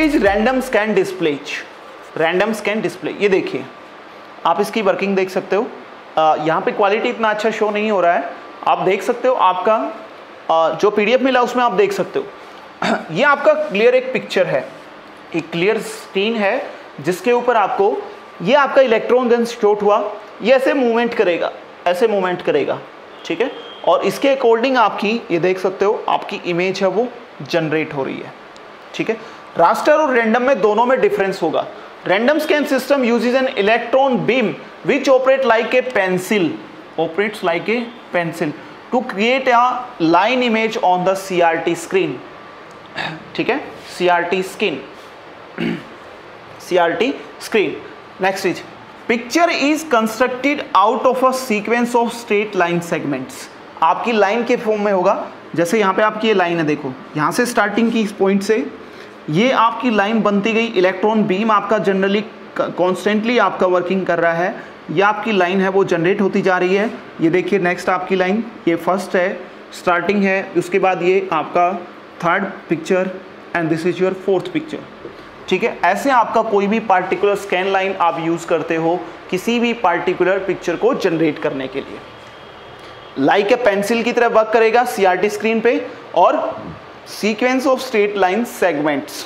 Is random scan display. Random scan display, ये देखिए आप इसकी वर्किंग देख सकते हो। यहाँ पे क्वालिटी इतना अच्छा शो नहीं हो रहा है, आप देख सकते हो, आपका जो पीडीएफ मिला उसमें आप देख सकते हो। ये आपका क्लियर एक पिक्चर है, एक क्लियर स्क्रीन है जिसके ऊपर आपको ये आपका इलेक्ट्रॉन गन शॉट हुआ, ये ऐसे मूवमेंट करेगा, ऐसे मूवमेंट करेगा, ठीक है। और इसके अकॉर्डिंग आपकी ये देख सकते हो आपकी इमेज है वो जनरेट हो रही है, ठीक है। रास्टर और रैंडम में दोनों में डिफरेंस होगा। Random scan system uses an electron beam which operate like a pencil, operates like a pencil to create a line image on the CRT screen, ठीक है, CRT screen, CRT screen. Next is picture is constructed out of a sequence of straight line segments. आपकी line के form में होगा, जैसे यहाँ पे आपकी ये लाइन है, देखो यहाँ से स्टार्टिंग की इस पॉइंट से ये आपकी लाइन बनती गई, इलेक्ट्रॉन बीम आपका जनरली कॉन्स्टेंटली आपका वर्किंग कर रहा है, ये आपकी लाइन है वो जनरेट होती जा रही है। ये देखिए नेक्स्ट आपकी लाइन, ये फर्स्ट है, स्टार्टिंग है, उसके बाद ये आपका third picture and this is your fourth picture, ठीक है। ऐसे आपका कोई भी पार्टिकुलर स्कैन लाइन आप यूज करते हो किसी भी पार्टिकुलर पिक्चर को जनरेट करने के लिए, लाइक ए पेंसिल की तरह वर्क करेगा सीआरटी स्क्रीन पे। और sequence of straight line segments,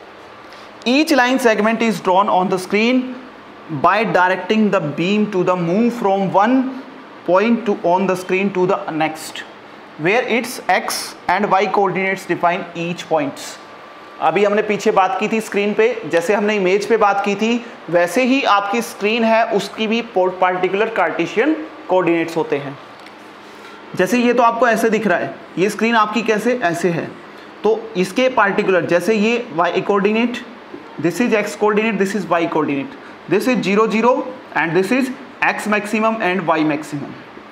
each line segment is drawn on the screen by directing the beam to the move from one point to on the screen to the next where its X and Y coordinates define each points. अभी हमने पीछे बात की थी screen पे, जैसे हमने image पे बात की थी, वैसे ही आपकी स्क्रीन है उसकी भी पार्टिकुलर कार्टेशियन कोऑर्डिनेट्स होते हैं। जैसे ये तो आपको ऐसे दिख रहा है, ये स्क्रीन आपकी कैसे ऐसे है, तो इसके पार्टिकुलर जैसे ये Y coordinate, this is X coordinate, this is Y coordinate, this is 0 0 and this is X maximum and Y maximum,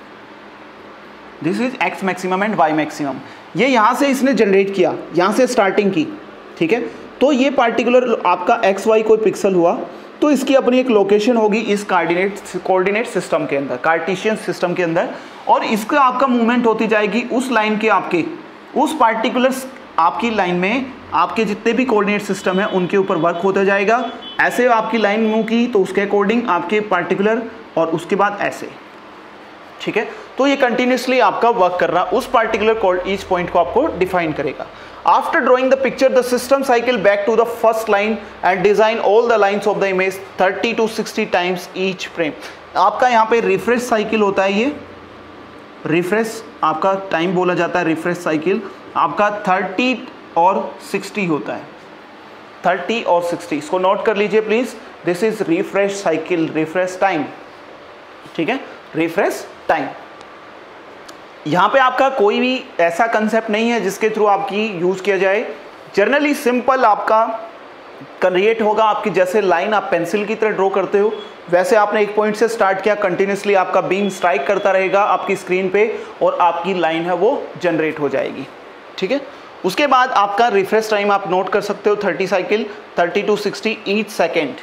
this is X maximum and Y maximum. ये यहाँ से इसने जनरेट किया, यहाँ से स्टार्टिंग की, ठीक है। तो ये पार्टिकुलर आपका एक्स वाई कोई पिक्सल हुआ तो इसकी अपनी एक लोकेशन होगी इस कोऑर्डिनेट सिस्टम के अंदर, कार्टेशियन सिस्टम के अंदर, और इसका आपका मूवमेंट होती जाएगी उस लाइन के आपके उस पार्टिकुलर आपकी लाइन में आपके जितने भी कोऑर्डिनेट सिस्टम है उनके ऊपर वर्क होता जाएगा। ऐसे आपकी लाइन मूव की तो उसके अकॉर्डिंग आपके पार्टिकुलर, और उसके बाद ऐसे, ठीक है। तो ये कंटिन्यूसली आपका वर्क कर रहा उस पार्टिकुलर ईच पॉइंट को आपको डिफाइन करेगा। After drawing the picture, the system cycle back to the first line and design all the lines of the image 30 to 60 times each frame. आपका यहाँ पे रिफ्रेश साइकिल होता है, ये रिफ्रेश आपका टाइम बोला जाता है, रिफ्रेश साइकिल आपका 30 और 60 होता है, 30 और 60, इसको नोट कर लीजिए please. This is refresh cycle, refresh time, ठीक है, रिफ्रेश टाइम। यहाँ पे आपका कोई भी ऐसा कंसेप्ट नहीं है जिसके थ्रू आपकी यूज किया जाए। जनरली सिंपल आपका क्रिएट होगा, आपकी जैसे लाइन आप पेंसिल की तरह ड्रॉ करते हो वैसे आपने एक पॉइंट से स्टार्ट किया, कंटिन्यूसली आपका बीम स्ट्राइक करता रहेगा आपकी स्क्रीन पे और आपकी लाइन है वो जनरेट हो जाएगी, ठीक है। उसके बाद आपका रिफ्रेश टाइम आप नोट कर सकते हो 30 साइकिल, 30 to 60 ईच सेकेंड,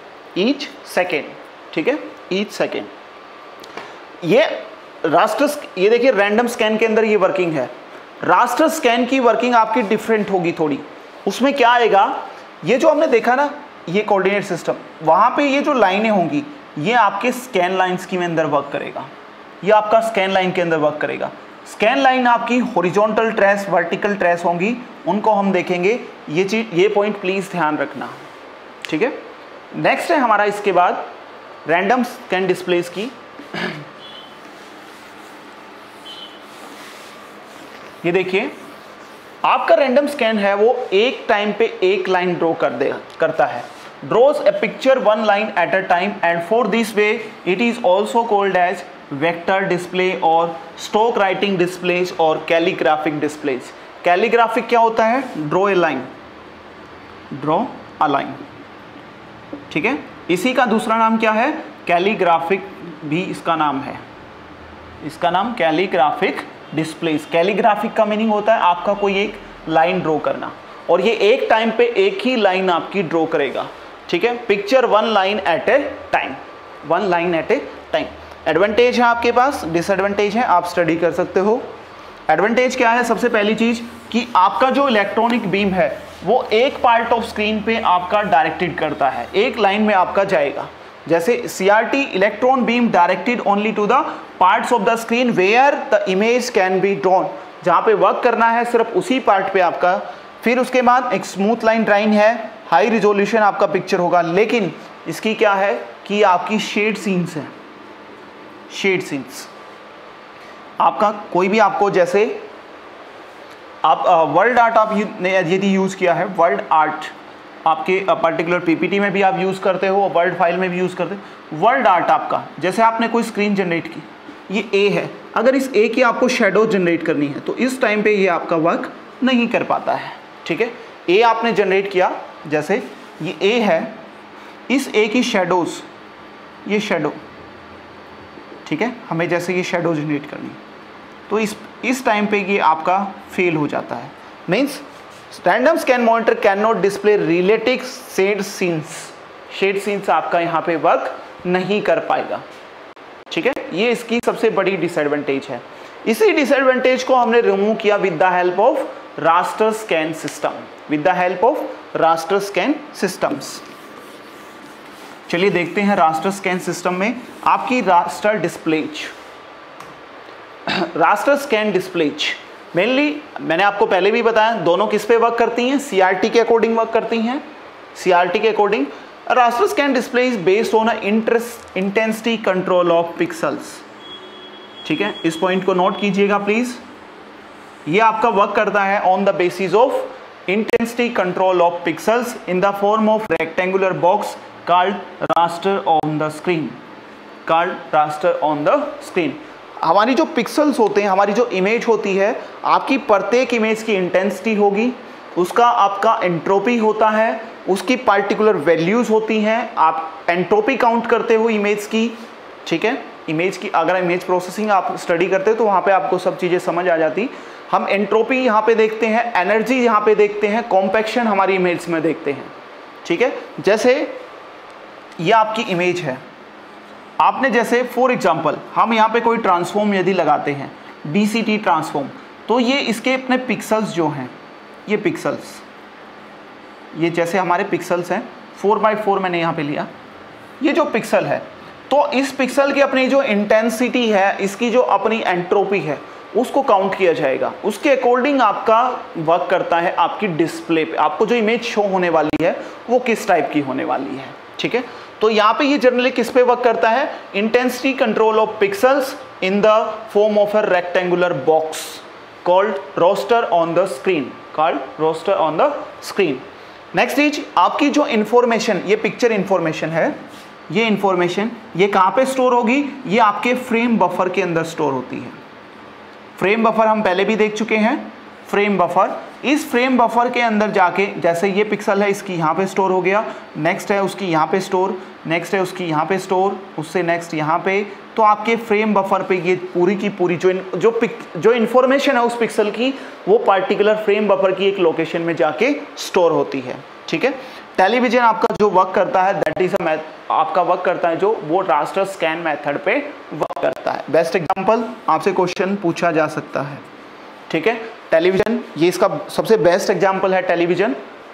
ठीक है, ईच सेकेंड। ये रास्टर, ये देखिए रैंडम स्कैन के अंदर ये वर्किंग है। रास्टर स्कैन की वर्किंग आपकी डिफरेंट होगी थोड़ी। उसमें क्या आएगा, ये जो हमने देखा ना ये कोऑर्डिनेट सिस्टम, वहाँ पे ये जो लाइनें होंगी ये आपके स्कैन लाइन स्कीम में अंदर वर्क करेगा, ये आपका स्कैन लाइन के अंदर वर्क करेगा। स्कैन लाइन आपकी हॉरिजॉन्टल ट्रेस, वर्टिकल ट्रेस होंगी, उनको हम देखेंगे। ये चीज, ये पॉइंट प्लीज ध्यान रखना, ठीक है। नेक्स्ट है हमारा इसके बाद रैंडम स्कैन डिस्प्लेस की। ये देखिए आपका रैंडम स्कैन है वो एक टाइम पे एक लाइन ड्रॉ करता है, draws a picture one line at a time, and for this way it is also called as vector display और स्टॉक राइटिंग डिस्प्लेज और कैलीग्राफिक डिस्प्लेज। कैलीग्राफिक क्या होता है, draw a line, draw a line, ठीक है। इसी का दूसरा नाम क्या है, कैलीग्राफिक भी इसका नाम है, इसका नाम कैलीग्राफिक डिस्प्लेस। कैलीग्राफिक का मीनिंग होता है आपका कोई एक लाइन ड्रॉ करना, और ये एक टाइम पे एक ही लाइन आपकी ड्रॉ करेगा, ठीक है। Picture one line at a time, one line at a time. Advantage है आपके पास, डिसएडवांटेज है, आप स्टडी कर सकते हो। एडवांटेज क्या है, सबसे पहली चीज कि आपका जो इलेक्ट्रॉनिक बीम है वो एक पार्ट ऑफ स्क्रीन पे आपका डायरेक्टेड करता है, एक लाइन में आपका जाएगा। जैसे CRT electron beam directed only to the parts of the screen where the image can be drawn, जहाँ पे वर्क करना है सिर्फ उसी पार्ट पे आपका। फिर उसके बाद एक स्मूथ लाइन ड्राइंग है, हाई रिजोल्यूशन आपका पिक्चर होगा, लेकिन इसकी क्या है कि आपकी शेड सीन्स है, शेड सीन्स आपका कोई भी आपको, जैसे आप वर्ल्ड आर्ट आप यदि यूज़ किया है, वर्ल्ड आर्ट आपके पर्टिकुलर PPT में भी आप यूज़ करते हो और वर्ल्ड फाइल में भी यूज़ करते हो। वर्ल्ड आर्ट आपका, जैसे आपने कोई स्क्रीन जनरेट की, ये A है, अगर इस A की आपको शेडो जनरेट करनी है तो इस टाइम पे ये आपका वर्क नहीं कर पाता है, ठीक है। A आपने जनरेट किया, जैसे ये A है, इस A की शेडोज़, ये शेडो, ठीक है, हमें जैसे ये शेडो जनरेट करनी है तो इस टाइम पे ये आपका फेल हो जाता है। Means random scan monitor can not display relative shade scenes, shade scenes आपका यहाँ पे वर्क नहीं कर पाएगा, ठीक है। ये इसकी सबसे बड़ी डिसएडवांटेज है। इसी डिसएडवांटेज को हमने रिमूव किया with the help of raster scan system, with the help of raster scan systems. चलिए देखते हैं रास्टर स्कैन सिस्टम में आपकी raster displays, raster scan displays mainly मैंने आपको पहले भी बताया, दोनों किस पे वर्क करती हैं, CRT के अकॉर्डिंग वर्क करती हैं, CRT के according. Raster scan display is based on intensity control of pixels, ठीक है, इस पॉइंट को नोट कीजिएगा प्लीज। ये आपका वर्क करता है on the basis of intensity control of pixels in the form of rectangular box called raster on the screen, called raster on the screen. हमारी जो पिक्सल्स होते हैं, हमारी जो इमेज होती है, आपकी प्रत्येक इमेज की इंटेंसिटी होगी, उसका आपका एंट्रोपी होता है, उसकी पार्टिकुलर वैल्यूज़ होती हैं, आप एंट्रोपी काउंट करते हो इमेज की, ठीक है। इमेज की अगर इमेज प्रोसेसिंग आप स्टडी करते हो तो वहाँ पे आपको सब चीज़ें समझ आ जाती। हम एंट्रोपी यहाँ पे देखते हैं, एनर्जी यहाँ पे देखते हैं, कॉम्पैक्शन हमारी इमेज में देखते हैं, ठीक है। जैसे ये आपकी इमेज है, आपने जैसे फॉर एग्जांपल हम यहाँ पे कोई ट्रांसफॉर्म यदि लगाते हैं, DCT ट्रांसफॉर्म, तो ये इसके अपने पिक्सल्स जो हैं, ये पिक्सल्स, ये जैसे हमारे पिक्सल्स हैं 4x4 मैंने यहाँ पे लिया, ये जो पिक्सल है, तो इस पिक्सल की अपनी जो इंटेंसिटी है, इसकी जो अपनी एंट्रोपी है, उसको काउंट किया जाएगा, उसके अकॉर्डिंग आपका वर्क करता है आपकी डिस्प्ले पे, आपको जो इमेज शो होने वाली है वो किस टाइप की होने वाली है, ठीक है। तो यहाँ पे ये जनरली किस पे वर्क करता है, intensity control of pixels in the form of a rectangular box called raster on the screen, called raster on the screen. Next is आपकी जो इंफॉर्मेशन, ये पिक्चर इंफॉर्मेशन है, ये इंफॉर्मेशन ये कहाँ पे स्टोर होगी, ये आपके फ्रेम बफर के अंदर स्टोर होती है। फ्रेम बफर हम पहले भी देख चुके हैं, फ्रेम बफर, इस फ्रेम बफर के अंदर जाके, जैसे ये पिक्सल है इसकी यहाँ पे स्टोर हो गया, नेक्स्ट है उसकी यहाँ पे स्टोर, नेक्स्ट है उसकी यहाँ पे स्टोर, उससे नेक्स्ट यहाँ पे, तो आपके फ्रेम बफर पे ये पूरी की पूरी जो इन्फॉर्मेशन है उस पिक्सल की, वो पार्टिकुलर फ्रेम बफर की एक लोकेशन में जाके स्टोर होती है, ठीक है। टेलीविजन आपका जो वर्क करता है, दैट इज आपका वर्क करता है जो वो रास्टर स्कैन मेथड पे वर्क करता है। बेस्ट एग्जांपल आपसे क्वेश्चन पूछा जा सकता है, ठीक है। टेलीविजन, ये इसका सबसे बेस्ट एग्जांपल है टेलीविजन।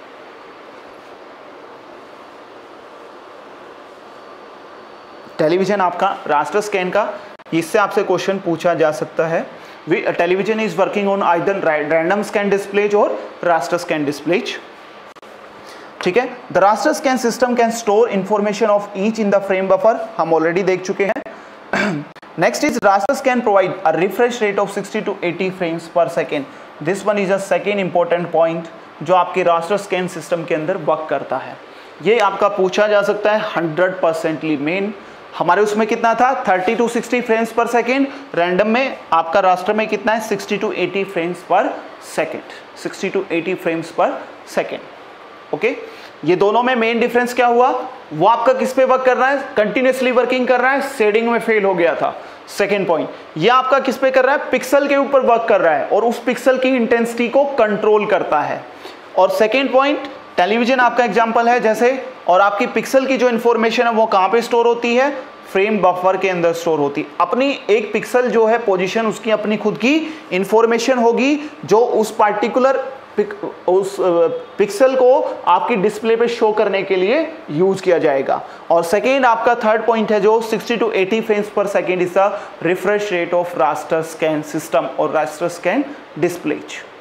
टेलीविजन आपका रास्टर स्कैन का, इससे आपसे क्वेश्चन पूछा जा सकता है। Television is working on either random scan displays और रास्टर स्कैन डिस्प्लेज, ठीक है। The raster scan system can store information of each in the frame buffer, हम ऑलरेडी देख चुके हैं। Next is raster scan provide a refresh rate of 60 to 80 frames per second. This one is a second important point जो आपके raster scan system के अंदर work करता है। ये आपका पूछा जा सकता है 100%ली मेन। हमारे उसमें कितना था 30 to 60 frames per second, random में आपका रास्टर में कितना है 60 to 80 frames per second, 60 to 80 frames per second, okay. ये दोनों में मेन डिफरेंस क्या हुआ, वो आपका किस पे वर्क कर रहा है, कंटिन्यूसली वर्किंग कर रहा है, शेडिंग में फेल हो गया था। सेकेंड पॉइंट, ये आपका किस पे कर रहा है, पिक्सल के ऊपर वर्क कर रहा है और उस पिक्सल की इंटेंसिटी को कंट्रोल करता है। और सेकेंड पॉइंट, टेलीविजन आपका एग्जांपल है जैसे, और आपकी पिक्सल की जो इंफॉर्मेशन है वो कहाँ पे स्टोर होती है, फ्रेम बफर के अंदर स्टोर होती है। अपनी एक पिक्सल जो है पोजीशन, उसकी अपनी खुद की इंफॉर्मेशन होगी जो उस पार्टिकुलर उस पिक्सल को आपकी डिस्प्ले पे शो करने के लिए यूज किया जाएगा। और सेकेंड आपका थर्ड पॉइंट है जो 60 to 80 frames per second is the refresh rate of raster scan system और रास्टर स्कैन डिस्प्ले।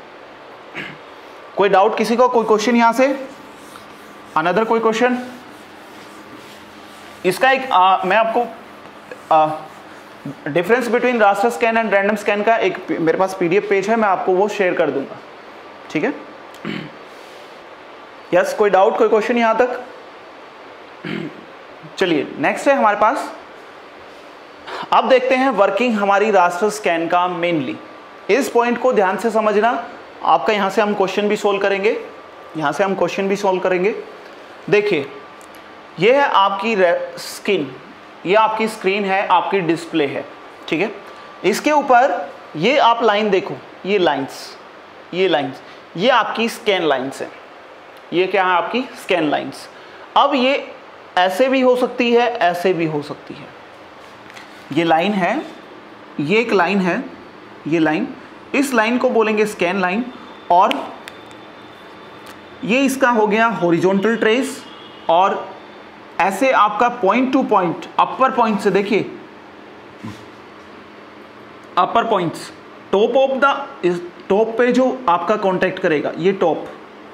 कोई डाउट किसी को, कोई क्वेश्चन यहां से, अनदर कोई क्वेश्चन? इसका एक मैं आपको difference between raster scan and random scan का एक मेरे पास पीडीएफ पेज है, मैं आपको वो शेयर कर दूंगा, ठीक है? यस, कोई डाउट, कोई क्वेश्चन यहां तक? चलिए नेक्स्ट है हमारे पास, अब देखते हैं वर्किंग हमारी रास्टर स्कैन का मेनली। इस पॉइंट को ध्यान से समझना, आपका यहां से हम क्वेश्चन भी सोल्व करेंगे, यहां से हम क्वेश्चन भी सोल्व करेंगे। देखिए ये है आपकी स्क्रीन, ये आपकी स्क्रीन है, आपकी डिस्प्ले है, ठीक है? इसके ऊपर ये आप लाइन देखो, ये लाइंस, ये लाइंस, ये आपकी स्कैन लाइंस है। ये क्या है? आपकी स्कैन लाइंस। अब ये ऐसे भी हो सकती है, ऐसे भी हो सकती है। ये लाइन है, ये एक लाइन है, ये लाइन, इस लाइन को बोलेंगे स्कैन लाइन, और ये इसका हो गया हॉरिजॉन्टल ट्रेस। और ऐसे आपका point to point, upper point से देखिए, upper points, top of the, top पे जो आपका कांटेक्ट करेगा, ये टॉप,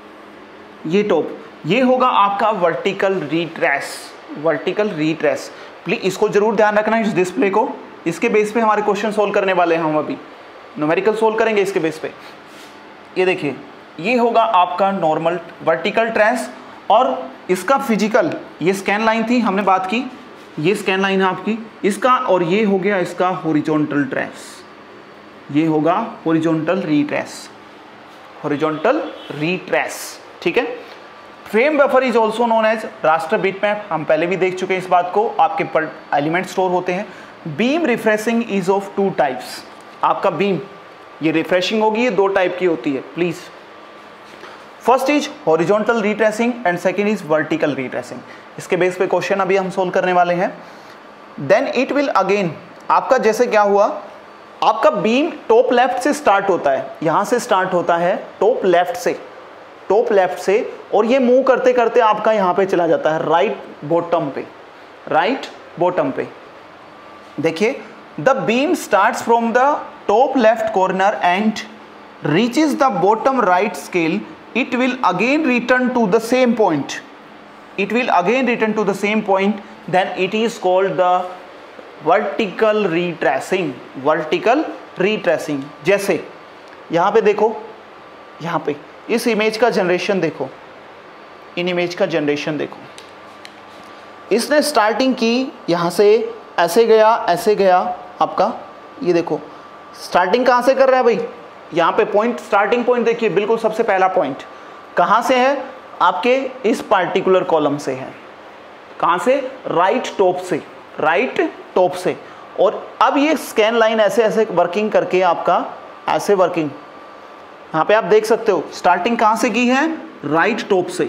ये टॉप, ये होगा आपका vertical retrace, vertical retrace. Please इसको जरूर ध्यान रखना, इस डिस्प्ले को, इसके बेस पे हमारे क्वेश्चन सोल्व करने वाले हैं, हम अभी न्यूमेरिकल सोल्व करेंगे इसके बेस पे। ये देखिए, ये होगा आपका नॉर्मल वर्टिकल ट्रेस, और इसका फिजिकल, ये स्कैन लाइन थी, हमने बात की, ये स्कैन लाइन है आपकी, इसका, और ये हो गया इसका हॉरिजॉन्टल ट्रेस, ये होगा हॉरिजॉन्टल रिट्रेस, हॉरिजॉन्टल रिट्रेस, ठीक है? Frame buffer is also known as raster bitmap, हम पहले भी देख चुके हैं इस बात को, आपके पर एलिमेंट स्टोर होते हैं। Beam refreshing is of two types, आपका बीम, ये रिफ्रेशिंग होगी, ये दो टाइप की होती है please. First is horizontal retracing and second is vertical retracing. इसके बेस पे क्वेश्चन अभी हम सोल्व करने वाले हैं। देन इट विल अगेन, आपका जैसे क्या हुआ, आपका बीम टॉप लेफ्ट से स्टार्ट होता है, यहां से स्टार्ट होता है टॉप लेफ्ट से, टॉप लेफ्ट से, और ये मूव करते करते आपका यहां पे चला जाता है राइट बॉटम पे, राइट बॉटम पे। देखिए, the beam starts from the top left corner and reaches the bottom right scale, it will again return to the same point, it will again return to the same point, then it is called the vertical retracing, vertical retracing। जैसे यहाँ पे देखो, यहाँ पे इस image का generation देखो, इन image का जनरेशन देखो, इसने स्टार्टिंग की यहाँ से, ऐसे गया, ऐसे गया, आपका ये देखो स्टार्टिंग कहाँ से कर रहा है भाई, यहाँ पे पॉइंट, स्टार्टिंग पॉइंट देखिए, बिल्कुल सबसे पहला पॉइंट कहाँ से है, आपके इस पार्टिकुलर कॉलम से है। कहाँ से? राइट टॉप से, राइट टॉप से। और अब ये स्कैन लाइन ऐसे ऐसे वर्किंग करके आपका ऐसे वर्किंग, यहाँ पे आप देख सकते हो स्टार्टिंग कहाँ से की है, राइट टॉप से,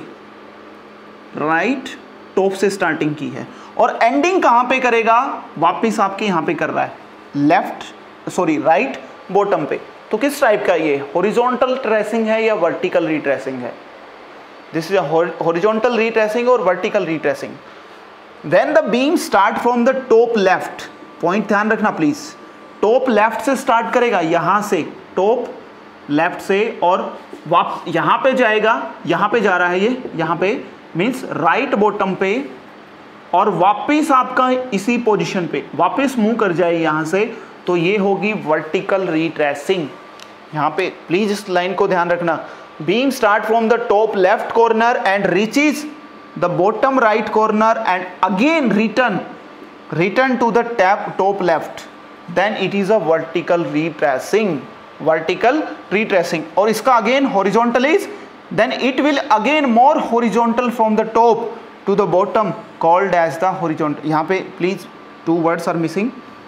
राइट टॉप से स्टार्टिंग की है, और एंडिंग कहाँ पे करेगा, वापिस आपके यहाँ पे कर रहा है, लेफ्ट, सॉरी राइट बॉटम पे। तो किस टाइप का ये, हॉरिजॉन्टल ट्रेसिंग है या वर्टिकल रिट्रेसिंग है? दिस इज हॉरिजॉन्टल रिट्रेसिंग और vertical retracing. When the beam start from the top left, point ध्यान रखना प्लीज, टॉप लेफ्ट से स्टार्ट करेगा, यहां से टॉप लेफ्ट से, और यहां पे जाएगा, यहां पे जा रहा है ये, यहां पे मीन्स राइट बॉटम पे, और वापिस आपका इसी पोजीशन पे वापिस मूव कर जाए यहां से, तो ये होगी वर्टिकल रिट्रेसिंग। यहाँ पे प्लीज इस लाइन को ध्यान रखना, beam start from the top left corner and reaches the bottom right corner and again return to the top left, then it is a vertical retracing, vertical retracing. और इसका again horizontal is, then it will again more horizontal from the top to the bottom called as the horizontal. यहाँ पे please two words are missing,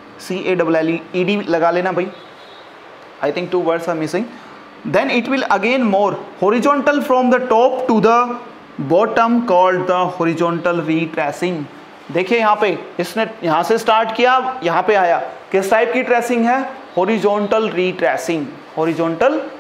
CALLED लगा लेना भाई, I think two words are missing. Then it will again more horizontal from the top to the bottom called the horizontal retracing। देखिए यहाँ पे इसने यहाँ से स्टार्ट किया, यहाँ पे आया, किस टाइप की ट्रेसिंग है, हॉरिजॉन्टल रिट्रेसिंग, हॉरिजॉन्टल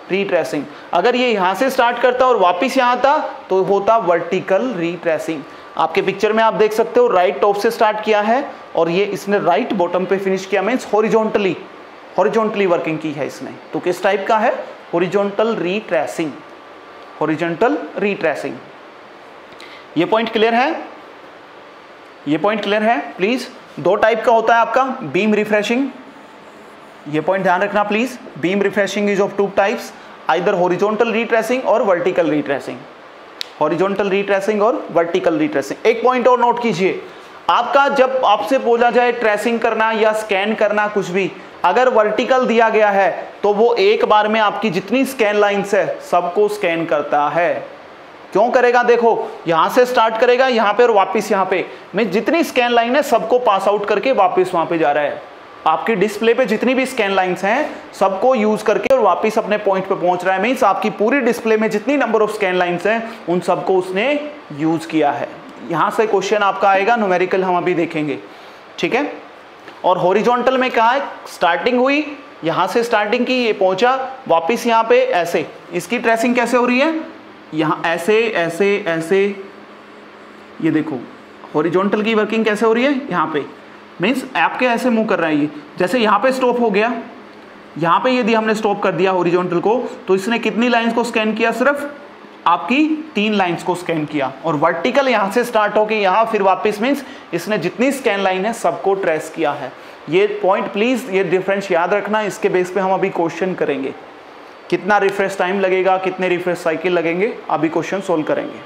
रिट्रेसिंग। अगर ये यहाँ से स्टार्ट करता और वापस यहाँ आता तो होता वर्टिकल रिट्रेसिंग। आपके पिक्चर में आप देख सकते हो राइट टॉप से स्टार्ट किया है और ये इसने राइट बॉटम पे फिनिश किया, मीन्स हॉरिजॉन्टली वर्किंग की है इसने। तो किस टाइप का है? Horizontal retracing, horizontal retracing. ये पॉइंट क्लियर है? ये पॉइंट क्लियर है? प्लीज, दो टाइप का होता है आपका बीम रिफ्रेशिंग, ये पॉइंट ध्यान रखना please. Beam refreshing is of two types, either horizontal retracing और वर्टिकल रिट्रेसिंग, हॉरिजॉन्टल रिट्रेसिंग और वर्टिकल रिट्रेसिंग। एक पॉइंट और नोट कीजिए, आपका जब आपसे बोला जाए ट्रेसिंग करना या स्कैन करना कुछ भी, अगर वर्टिकल दिया गया है तो वो एक बार में आपकी जितनी स्कैन लाइंस है सबको स्कैन करता है। क्यों करेगा? देखो यहां से स्टार्ट करेगा यहां पे और वापस यहां पे, मैं जितनी स्कैन लाइन है सबको पास आउट करके वापस वहां पे जा रहा है। आपकी डिस्प्ले पे जितनी भी स्कैन लाइंस हैं सबको यूज करके और वापस अपने पॉइंट पे पहुंच रहा है। मींस आपकी पूरी डिस्प्ले में जितनी नंबर ऑफ स्कैन लाइंस हैं उन सबको उसने यूज किया है। यहां से क्वेश्चन आपका आएगा, न्यूमेरिकल हम अभी देखेंगे, ठीक है। और हॉरिजॉन्टल में क्या है? स्टार्टिंग हुई, यहां से स्टार्टिंग की, ये पहुंचा वापस यहां पे ऐसे, इसकी ट्रेसिंग कैसे हो रही है? यहां ऐसे ऐसे ऐसे, ये देखो हॉरिजॉन्टल की वर्किंग कैसे हो रही है? यहां पे मीन्स आपके ऐसे मूव कर रहा है ये, जैसे यहाँ पे स्टॉप हो गया, यहाँ पे यदि हमने स्टॉप कर दिया हॉरिजॉन्टल को तो इसने कितनी लाइंस को स्कैन किया? सिर्फ आपकी 3 लाइंस को स्कैन किया। और वर्टिकल यहाँ से स्टार्ट होके यहाँ फिर वापस, मीन्स इसने जितनी स्कैन लाइन है सबको ट्रेस किया है। ये पॉइंट प्लीज, ये डिफरेंस याद रखना, इसके बेस पे हम अभी क्वेश्चन करेंगे। कितना रिफ्रेश टाइम लगेगा, कितने रिफ्रेश साइकिल लगेंगे, अभी क्वेश्चन सोल्व करेंगे।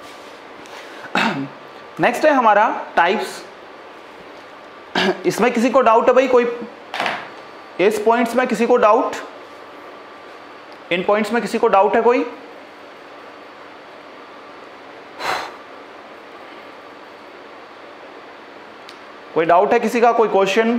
नेक्स्ट है हमारा टाइप्स। इसमें किसी को डाउट है भाई? कोई इस पॉइंट्स में किसी को डाउट? इन पॉइंट्स में किसी को डाउट है कोई? कोई डाउट है किसी का? कोई क्वेश्चन?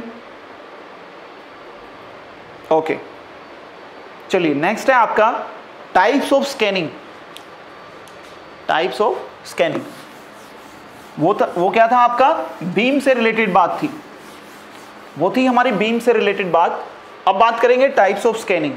ओके, चलिए नेक्स्ट है आपका types of scanning. Types of scanning वो क्या था आपका? बीम से रिलेटेड बात थी, वो थी हमारी बीम से रिलेटेड बात। अब बात करेंगे types of scanning.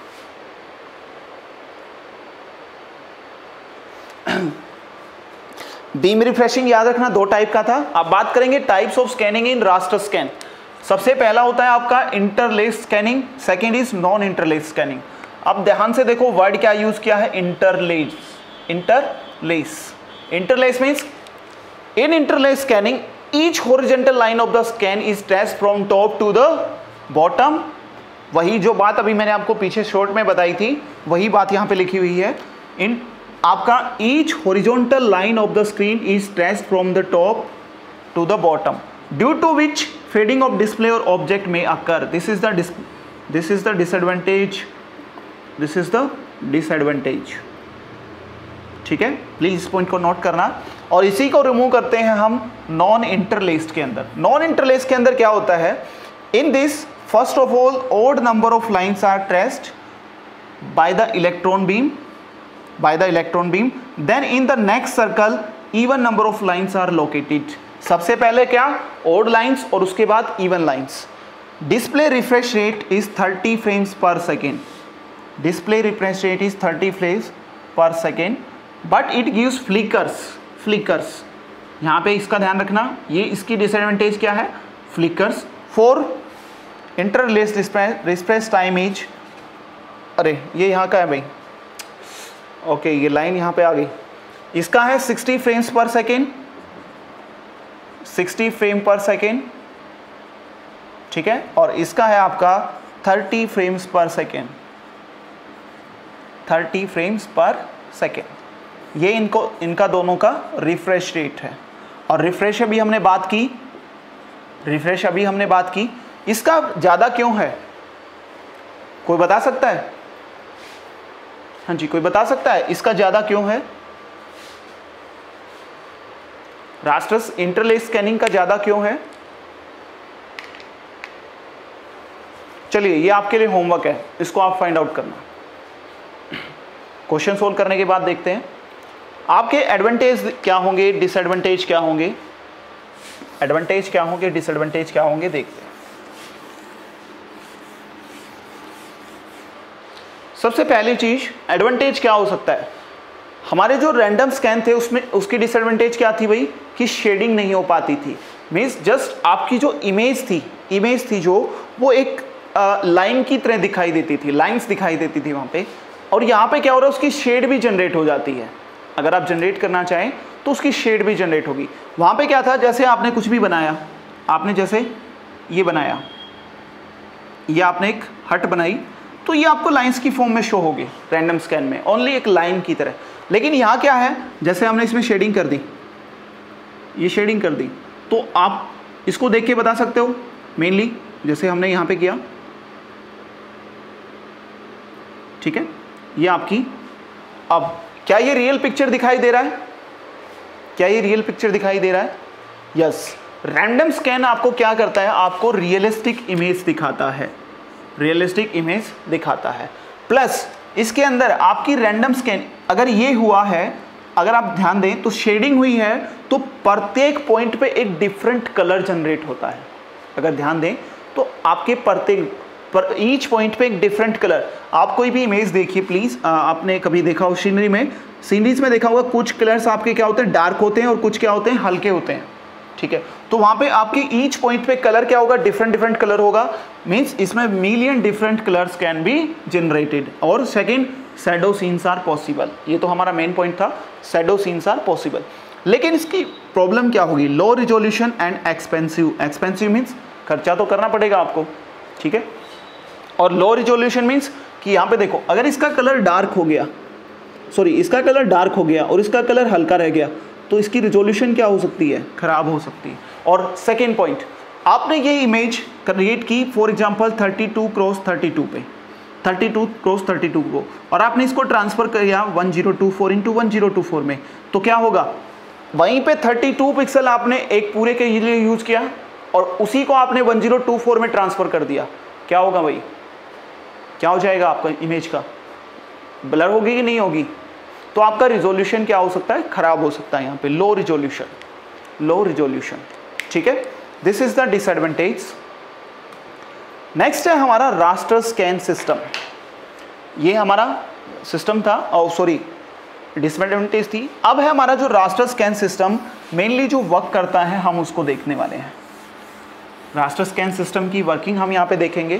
Beam refreshing याद रखना 2 टाइप का था। अब बात करेंगे types of scanning in raster scan. सबसे पहला होता है आपका interlace scanning, second is non interlace scanning. अब ध्यान से देखो वर्ड क्या यूज किया है? Interlace. Interlace, interlace means in interlace scanning each horizontal line of the scan is traced from top to the bottom। वही जो बात अभी मैंने आपको पीछे शॉर्ट में बताई थी वही बात यहाँ पे लिखी हुई है। इन आपका each horizontal line of the screen is traced from the top to the bottom due to which fading of display or object may occur। this is the disadvantage, this is the disadvantage, ठीक है। Please इस point को note करना। और इसी को remove करते हैं हम नॉन इंटरलेस्ड के अंदर। नॉन इंटरलेस्ड के अंदर क्या होता है? In this first of all odd number of lines are traced by the electron beam, then in the next circle even number of lines are located. सबसे पहले क्या? ओड लाइंस और उसके बाद even lines. Display refresh rate is 30 frames per second. Display refresh rate is 30 frames per second but it gives flickers. यहाँ पे इसका ध्यान रखना, ये इसकी डिसएडवांटेज क्या है? Flickers. For interlace refresh time is, अरे ये यहाँ का है भाई, ओके ये लाइन यहाँ पे आ गई। इसका है 60 frames per second, 60 frame per second, ठीक है। और इसका है आपका 30 frames per second, 30 frames per second. ये इनका दोनों का रिफ्रेश रेट है। और रिफ्रेश अभी हमने बात की, इसका ज़्यादा क्यों है? कोई बता सकता है? हाँ जी, कोई बता सकता है इसका ज़्यादा क्यों है? रास्टर्स इंटरलेस स्कैनिंग का ज़्यादा क्यों है? चलिए ये आपके लिए होमवर्क है, इसको आप फाइंड आउट करना। क्वेश्चन सोल्व करने के बाद देखते हैं आपके एडवांटेज क्या होंगे, डिसएडवांटेज क्या होंगे। एडवांटेज क्या होंगे, डिसएडवांटेज क्या होंगे, देखते हैं। सबसे पहली चीज एडवांटेज क्या हो सकता है, हमारे जो रैंडम स्कैन थे उसमें उसकी डिसएडवांटेज क्या थी भाई कि शेडिंग नहीं हो पाती थी। मीन्स जस्ट आपकी जो इमेज थी जो वो एक लाइन की तरह दिखाई देती थी, लाइंस दिखाई देती थी वहाँ पे। और यहाँ पे क्या हो रहा है, उसकी शेड भी जनरेट हो जाती है। अगर आप जनरेट करना चाहें तो उसकी शेड भी जनरेट होगी। वहाँ पे क्या था, जैसे आपने कुछ भी बनाया, आपने जैसे ये बनाया, ये आपने एक हट बनाई, तो ये आपको लाइंस की फॉर्म में शो होगी रैंडम स्कैन में, ओनली एक लाइन की तरह। लेकिन यहाँ क्या है, जैसे हमने इसमें शेडिंग कर दी, ये शेडिंग कर दी, तो आप इसको देख के बता सकते हो मेनली, जैसे हमने यहाँ पे किया, ठीक है, ये आपकी। अब क्या ये रियल पिक्चर दिखाई दे रहा है, क्या ये रियल पिक्चर दिखाई दे रहा है? यस। रैंडम स्कैन आपको क्या करता है, आपको रियलिस्टिक इमेज दिखाता है, रियलिस्टिक इमेज दिखाता है। प्लस इसके अंदर आपकी रैंडम स्कैन अगर ये हुआ है, अगर आप ध्यान दें तो शेडिंग हुई है तो प्रत्येक पॉइंट पे एक डिफरेंट कलर जनरेट होता है। अगर ध्यान दें तो आपके प्रत्येक ईच पॉइंट पे एक डिफरेंट कलर। आप कोई भी इमेज देखिए प्लीज, आपने कभी देखा हो सीनरी में, सीनरीज में देखा होगा कुछ कलर्स आपके क्या होते हैं, डार्क होते हैं, और कुछ क्या होते हैं, हल्के होते हैं, ठीक है। तो वहां पे आपके ईच पॉइंट पे कलर क्या होगा, डिफरेंट कलर होगा। मींस इसमें million different colours can be generated. और second, shadow scenes are possible. ये तो हमारा मेन पॉइंट था, शैडो सीन्स आर पॉसिबल। लेकिन इसकी प्रॉब्लम क्या होगी, low resolution and expensive. Expensive means खर्चा तो करना पड़ेगा आपको, ठीक है। और लो रिजोल्यूशन मीन्स कि यहाँ पे देखो, अगर इसका कलर डार्क हो गया, सॉरी इसका कलर डार्क हो गया और इसका कलर हल्का रह गया, तो इसकी रिजोल्यूशन क्या हो सकती है, खराब हो सकती है। और सेकेंड पॉइंट, आपने ये इमेज क्रिएट की फॉर एग्जांपल 32x32 पे, 32x32 को, और आपने इसको ट्रांसफर किया 1024 × 1024 में, तो क्या होगा, वहीं पे 32 पिक्सल आपने एक पूरे के लिए यूज किया और उसी को आपने 1024 में ट्रांसफर कर दिया, क्या होगा भाई, क्या हो जाएगा आपका इमेज का, ब्लर होगी कि नहीं होगी? तो आपका रिजोल्यूशन क्या हो सकता है, खराब हो सकता है। यहाँ पे लो रिजोल्यूशन, ठीक है। This is the disadvantage. Next है हमारा रास्टर स्कैन सिस्टम। ये हमारा सिस्टम था, और सॉरी डिसएडवांटेज थी। अब है हमारा जो रास्टर स्कैन सिस्टम मेनली जो वर्क करता है, हम उसको देखने वाले हैं। रास्टर स्कैन सिस्टम की वर्किंग हम यहाँ पे देखेंगे।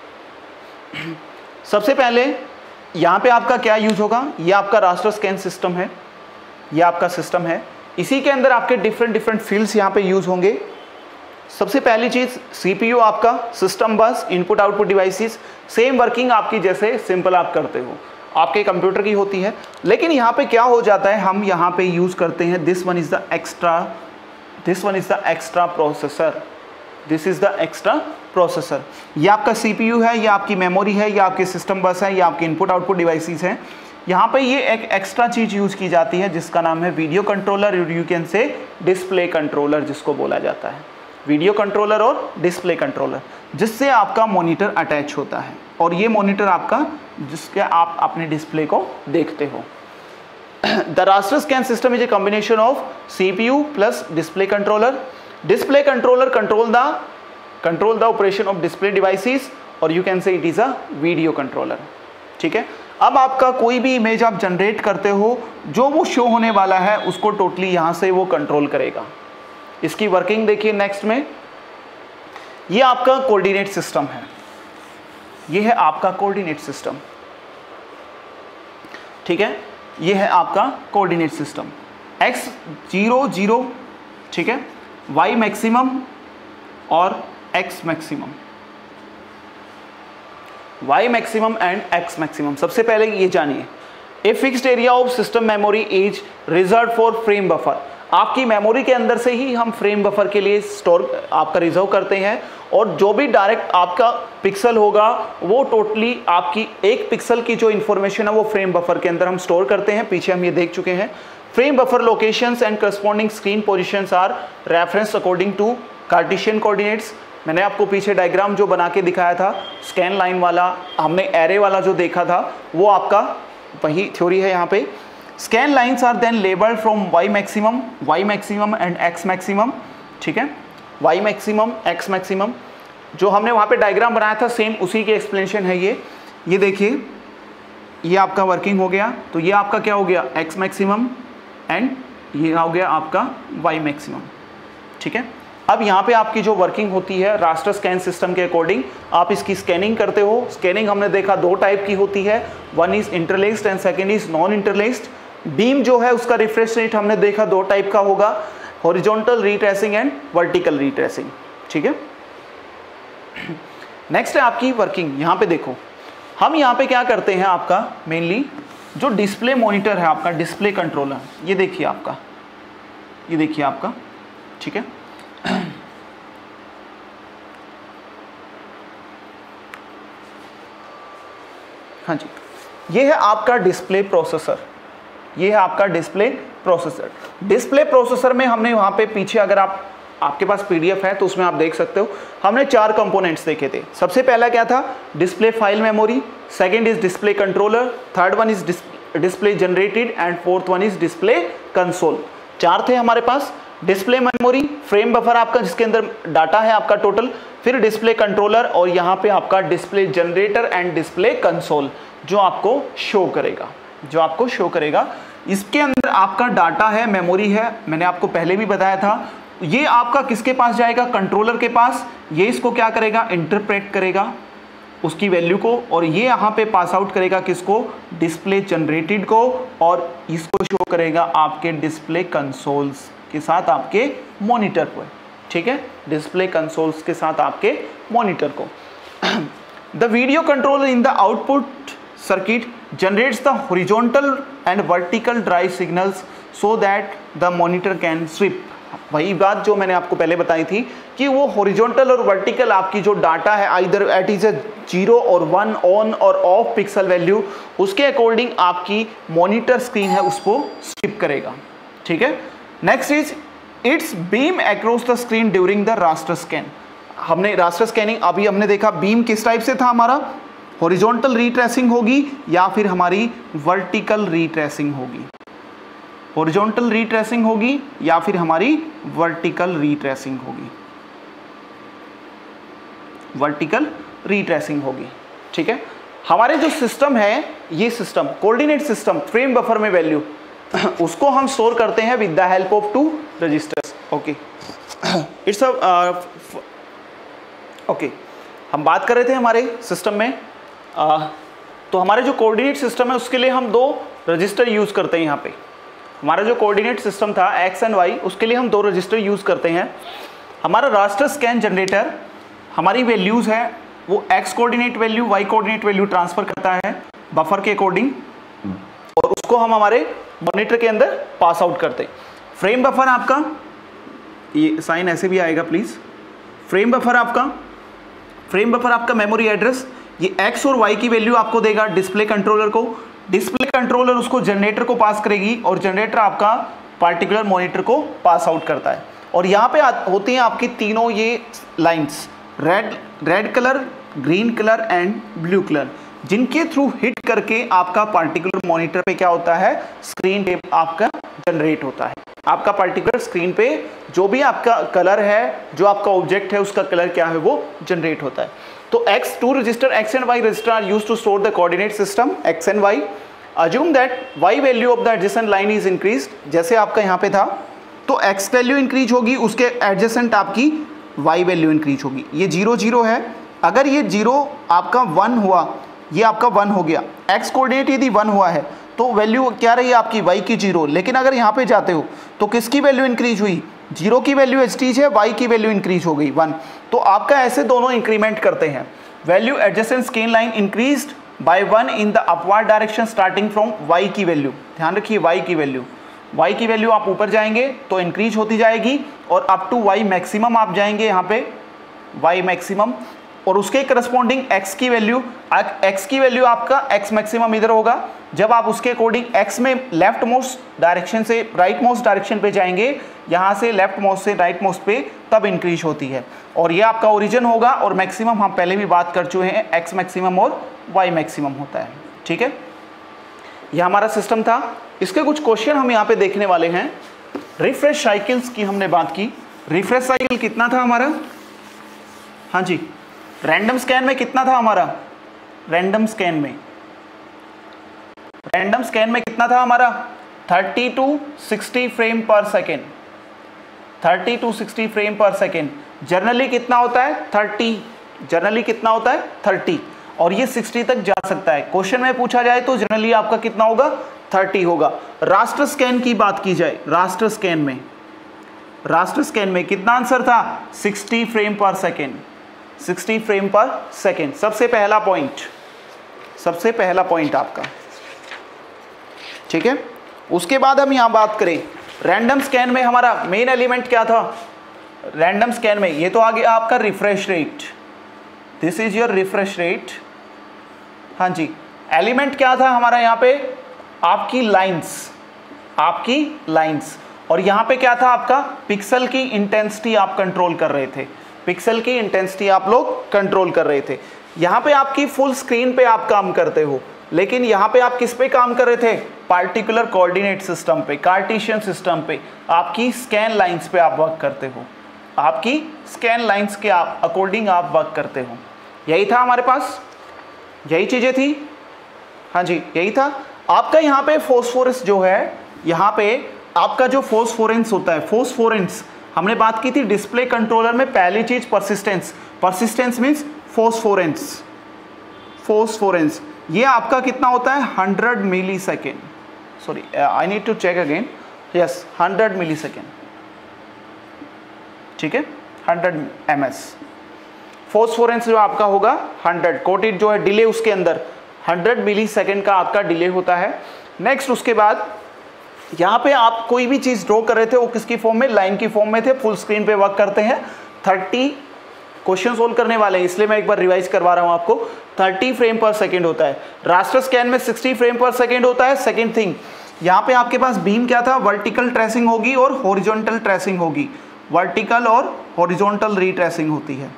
सबसे पहले यहाँ पे आपका क्या यूज होगा, ये आपका रास्टर स्कैन सिस्टम है, ये आपका सिस्टम है। इसी के अंदर आपके डिफरेंट फील्ड्स यहाँ पे यूज होंगे। सबसे पहली चीज सीपीयू आपका, system bus, input output devices, same working आपकी जैसे सिंपल आप करते हो आपके कंप्यूटर की होती है। लेकिन यहाँ पे क्या हो जाता है, हम यहाँ पे यूज करते हैं this one is the extra processor. This is the extra processor. ये आपका सीपीयू है, ये आपकी मेमोरी है, ये आपके सिस्टम बस है, ये आपके इनपुट आउटपुट डिवाइसेस हैं। यहाँ पे ये एक एक्स्ट्रा चीज यूज की जाती है जिसका नाम है video controller, you can say display controller जिसको बोला जाता है। वीडियो कंट्रोलर और डिस्प्ले कंट्रोलर, जिससे आपका मॉनिटर अटैच होता है, और ये मॉनिटर आपका जिसके आप अपने डिस्प्ले को देखते हो। The raster scan system is a combination of CPU plus display controller. Display controller control the operation of display devices, और you can say it is a video controller, ठीक है। अब आपका कोई भी इमेज आप जनरेट करते हो, जो वो शो होने वाला है उसको टोटली यहाँ से वो कंट्रोल करेगा। इसकी वर्किंग देखिए नेक्स्ट में। ये आपका कोऑर्डिनेट सिस्टम है, ये है आपका कोऑर्डिनेट सिस्टम, ठीक है। ये है आपका कोऑर्डिनेट सिस्टम, x 0 0, ठीक है, y मैक्सिमम और x maximum, y maximum and x maximum. सबसे पहले ये जानिए, a fixed area of system memory is reserve for frame buffer. आपकी मेमोरी के अंदर से ही हम फ्रेम बफर के लिए स्टोर आपका रिजर्व करते हैं, और जो भी डायरेक्ट आपका पिक्सल होगा वो टोटली आपकी एक पिक्सल की जो इंफॉर्मेशन है वो फ्रेम बफर के अंदर हम स्टोर करते हैं। पीछे हम ये देख चुके हैं। Frame buffer locations and corresponding screen positions are reference according to cartesian coordinates. मैंने आपको पीछे डायग्राम जो बना के दिखाया था, स्कैन लाइन वाला, हमने एरे वाला जो देखा था, वो आपका वही थ्योरी है यहाँ पे। Scan lines are then labelled from Y maximum and X maximum, ठीक है, वाई मैक्सिमम एक्स मैक्सिमम। जो हमने वहाँ पे डायग्राम बनाया था सेम उसी की एक्सप्लेनेशन है ये देखिए, ये आपका वर्किंग हो गया, तो ये आपका क्या हो गया एक्स मैक्सिमम एंड ये हो गया आपका वाई मैक्सिमम। ठीक है, अब यहाँ पे आपकी जो वर्किंग होती है रास्टर स्कैन सिस्टम के अकॉर्डिंग आप इसकी स्कैनिंग करते हो। स्कैनिंग हमने देखा दो टाइप की होती है, one is interlaced and second is non interlaced. Beam जो है उसका रिफ्रेश रेट हमने देखा दो टाइप का होगा, horizontal retracing and vertical retracing. ठीक है, नेक्स्ट है आपकी वर्किंग। यहाँ पे देखो हम यहाँ पे क्या करते हैं, आपका मेनली जो डिस्प्ले मॉनिटर है आपका डिस्प्ले कंट्रोलर, ये देखिए आपका, ये देखिए आपका। ठीक है, हाँ जी, ये है आपका डिस्प्ले प्रोसेसर, ये है आपका डिस्प्ले प्रोसेसर। डिस्प्ले प्रोसेसर में हमने वहाँ पे पीछे अगर आपके पास पीडीएफ है तो उसमें आप देख सकते हो, हमने 4 कंपोनेंट्स देखे थे। सबसे पहला क्या था, display file memory, second is display controller, third one is display generated and fourth one is display console. 4 थे हमारे पास, डिस्प्ले मेमोरी, फ्रेम बफर आपका जिसके अंदर डाटा है आपका टोटल, फिर डिस्प्ले कंट्रोलर और यहाँ पे आपका display generator and display console जो आपको शो करेगा, जो आपको शो करेगा। इसके अंदर आपका डाटा है, मेमोरी है, मैंने आपको पहले भी बताया था। ये आपका किसके पास जाएगा, कंट्रोलर के पास। ये इसको क्या करेगा, इंटरप्रेट करेगा उसकी वैल्यू को, और ये यहाँ पे पास आउट करेगा किसको, डिस्प्ले जनरेटेड को, और इसको शो करेगा आपके डिस्प्ले कंसोल्स के साथ आपके मॉनिटर पर। ठीक है, डिस्प्ले कंसोल्स के साथ आपके मॉनिटर को। The video controller in the output circuit generates the horizontal and vertical drive signals so that the monitor can sweep. वही बात जो मैंने आपको पहले बताई थी कि वो हॉरिजॉन्टल और वर्टिकल आपकी जो डाटा है आइदर एट इज 0 और 1 ऑन और ऑफ पिक्सल वैल्यू, उसके अकॉर्डिंग आपकी मॉनिटर स्क्रीन है उसको स्विप करेगा। ठीक है, next is its beam across the screen during the raster scan. हमने रास्टर स्कैनिंग अभी हमने देखा, बीम किस टाइप से था हमारा, हॉरिजॉन्टल रीट्रेसिंग होगी या फिर हमारी वर्टिकल रीट्रेसिंग होगी, हॉरिजॉन्टल रीट्रेसिंग होगी या फिर हमारी वर्टिकल रीट्रेसिंग होगी, वर्टिकल रीट्रेसिंग होगी। ठीक है, हमारे जो सिस्टम है ये system coordinate system frame buffer में वैल्यू उसको हम स्टोर करते हैं with the help of 2 registers. Okay, it's okay, हम बात कर रहे थे हमारे सिस्टम में तो हमारे जो कोऑर्डिनेट सिस्टम है उसके लिए हम 2 रजिस्टर यूज करते हैं। यहाँ पे हमारा जो कोऑर्डिनेट सिस्टम था एक्स एंड वाई, उसके लिए हम 2 रजिस्टर यूज करते हैं। हमारा रास्टर स्कैन जनरेटर हमारी वैल्यूज है वो X coordinate value Y coordinate value transfer करता है बफर के अकॉर्डिंग, और उसको हम हमारे मॉनिटर के अंदर पास आउट करते हैं। फ्रेम बफर आपका, ये साइन ऐसे भी आएगा प्लीज, फ्रेम बफर आपका मेमोरी एड्रेस, ये एक्स और वाई की वैल्यू आपको देगा डिस्प्ले कंट्रोलर को, डिस्प्ले कंट्रोलर उसको जनरेटर को पास करेगी और जनरेटर आपका पार्टिकुलर मॉनिटर को पास आउट करता है। और यहाँ पे होती हैं आपकी तीनों ये lines, red colour, green colour and blue colour, जिनके थ्रू हिट करके आपका पार्टिकुलर मॉनिटर पे क्या होता है, स्क्रीन पे आपका जनरेट होता है। आपका पार्टिकुलर स्क्रीन पे जो भी आपका कलर है, जो आपका ऑब्जेक्ट है उसका कलर क्या है वो जनरेट होता है। तो X2 register X and Y register are used to store the coordinate system X and Y। Assume that Y value of the adjacent line is increased, जैसे आपका यहाँ पे था तो X वैल्यू इंक्रीज होगी, उसके एडजेसेंट आपकी Y वैल्यू इंक्रीज होगी। ये 0 0 है, अगर ये 0 आपका 1 हुआ, ये आपका 1 हो गया, X कोऑर्डिनेट यदि 1 हुआ है तो वैल्यू क्या रही है आपकी Y की 0। लेकिन अगर यहाँ पे जाते हो तो किसकी वैल्यू इंक्रीज हुई, 0 की वैल्यू एचटीज है, Y की वैल्यू इंक्रीज हो गई 1। तो आपका ऐसे दोनों इंक्रीमेंट करते हैं। Value adjacent scan line increased by 1 in the upward direction starting from Y की वैल्यू, ध्यान रखिए Y की वैल्यू आप ऊपर जाएंगे तो इंक्रीज होती जाएगी और अप टू Y मैक्सिमम आप जाएंगे यहाँ पे Y मैक्सिमम, और उसके करस्पॉन्डिंग X की वैल्यू आपका X मैक्सिमम इधर होगा। जब आप उसके अकॉर्डिंग X में लेफ्ट मोस्ट डायरेक्शन से राइट मोस्ट डायरेक्शन पे जाएंगे, यहाँ से लेफ्ट मोस्ट से राइट मोस्ट पे, तब इंक्रीज होती है। और ये आपका ओरिजिन होगा, और मैक्सिमम हम पहले भी बात कर चुके हैं, X मैक्सिमम और Y मैक्सिमम होता है। ठीक है, यह हमारा सिस्टम था। इसके कुछ क्वेश्चन हम यहाँ पे देखने वाले हैं। रिफ्रेश साइकिल्स की हमने बात की, रिफ्रेश साइकिल कितना था हमारा, हाँ जी, रैंडम स्कैन में कितना था हमारा, रैंडम स्कैन में रैंडम स्कैन में कितना था हमारा 30 to 60 frame per second, 30 to 60 frame per second. Generally कितना होता है 30, जनरली कितना होता है 30, और ये 60 तक जा सकता है। क्वेश्चन में पूछा जाए तो जनरली आपका कितना होगा 30 होगा। रास्टर स्कैन की बात की जाए, रास्टर स्कैन में कितना आंसर था 60 frame per second, 60 frame per second. सबसे पहला पॉइंट आपका, ठीक है। उसके बाद हम यहां बात करें रैंडम स्कैन में हमारा मेन एलिमेंट क्या था रैंडम स्कैन में, ये तो आ गया आपका refresh rate, this is your refresh rate. हाँ जी, एलिमेंट क्या था हमारा यहाँ पे आपकी लाइंस, और यहाँ पे क्या था आपका पिक्सल की इंटेंसिटी आप कंट्रोल कर रहे थे, पिक्सल की इंटेंसिटी आप लोग कंट्रोल कर रहे थे। यहाँ पे आपकी फुल स्क्रीन पे आप काम करते हो, लेकिन यहाँ पे आप किस पे काम कर रहे थे पार्टिकुलर कोऑर्डिनेट सिस्टम पे, कार्टेशियन सिस्टम पे, आपकी स्कैन लाइंस पे आप वर्क करते हो, आपकी स्कैन लाइंस के अकॉर्डिंग आप वर्क करते हो। यही था हमारे पास, यही चीज़ें थी। हाँ जी, यही था आपका। यहाँ पे फोस्फोरस जो है, यहाँ पे आपका जो फोस्फोरेंस होता है, फोस्फोरेंस हमने बात की थी डिस्प्ले कंट्रोलर में। पहली चीज परसिस्टेंस मीन्स फोस्फोरेंस, ये आपका कितना होता है 100 millisecond, sorry I need to check again, yes 100 millisecond, ठीक है 100 ms। फोस्फोरेंस जो आपका होगा 100, कोटेड जो है डिले उसके अंदर 100 मिली सेकेंड का आपका डिले होता है। नेक्स्ट उसके बाद यहाँ पे आप कोई भी चीज़ ड्रॉ कर रहे थे वो किसकी फॉर्म में, लाइन की फॉर्म में थे। फुल स्क्रीन पे वर्क करते हैं, 30 क्वेश्चन सोल्व करने वाले हैं, इसलिए मैं एक बार रिवाइज करवा रहा हूँ आपको। 30 फ्रेम पर सेकेंड होता है, रास्टर स्कैन में 60 फ्रेम पर सेकेंड होता है। सेकेंड थिंग, यहाँ पे आपके पास बीम क्या था, वर्टिकल ट्रेसिंग होगी और हॉरिजॉन्टल ट्रेसिंग होगी, वर्टिकल और हॉरिजॉन्टल रीट्रेसिंग होती है,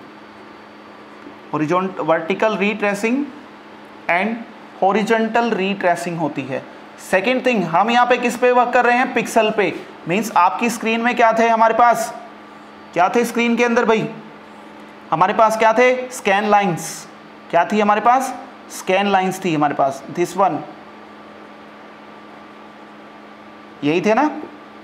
vertical retracing and horizontal retracing होती है। सेकेंड थिंग, हम यहाँ पे किस पे वर्क कर रहे हैं, पिक्सल पे, मीन्स आपकी स्क्रीन में क्या थे हमारे पास, क्या थे स्क्रीन के अंदर भाई, हमारे पास क्या थे स्कैन लाइंस, क्या थी हमारे पास स्कैन लाइंस थी हमारे पास, दिस वन, यही थे ना,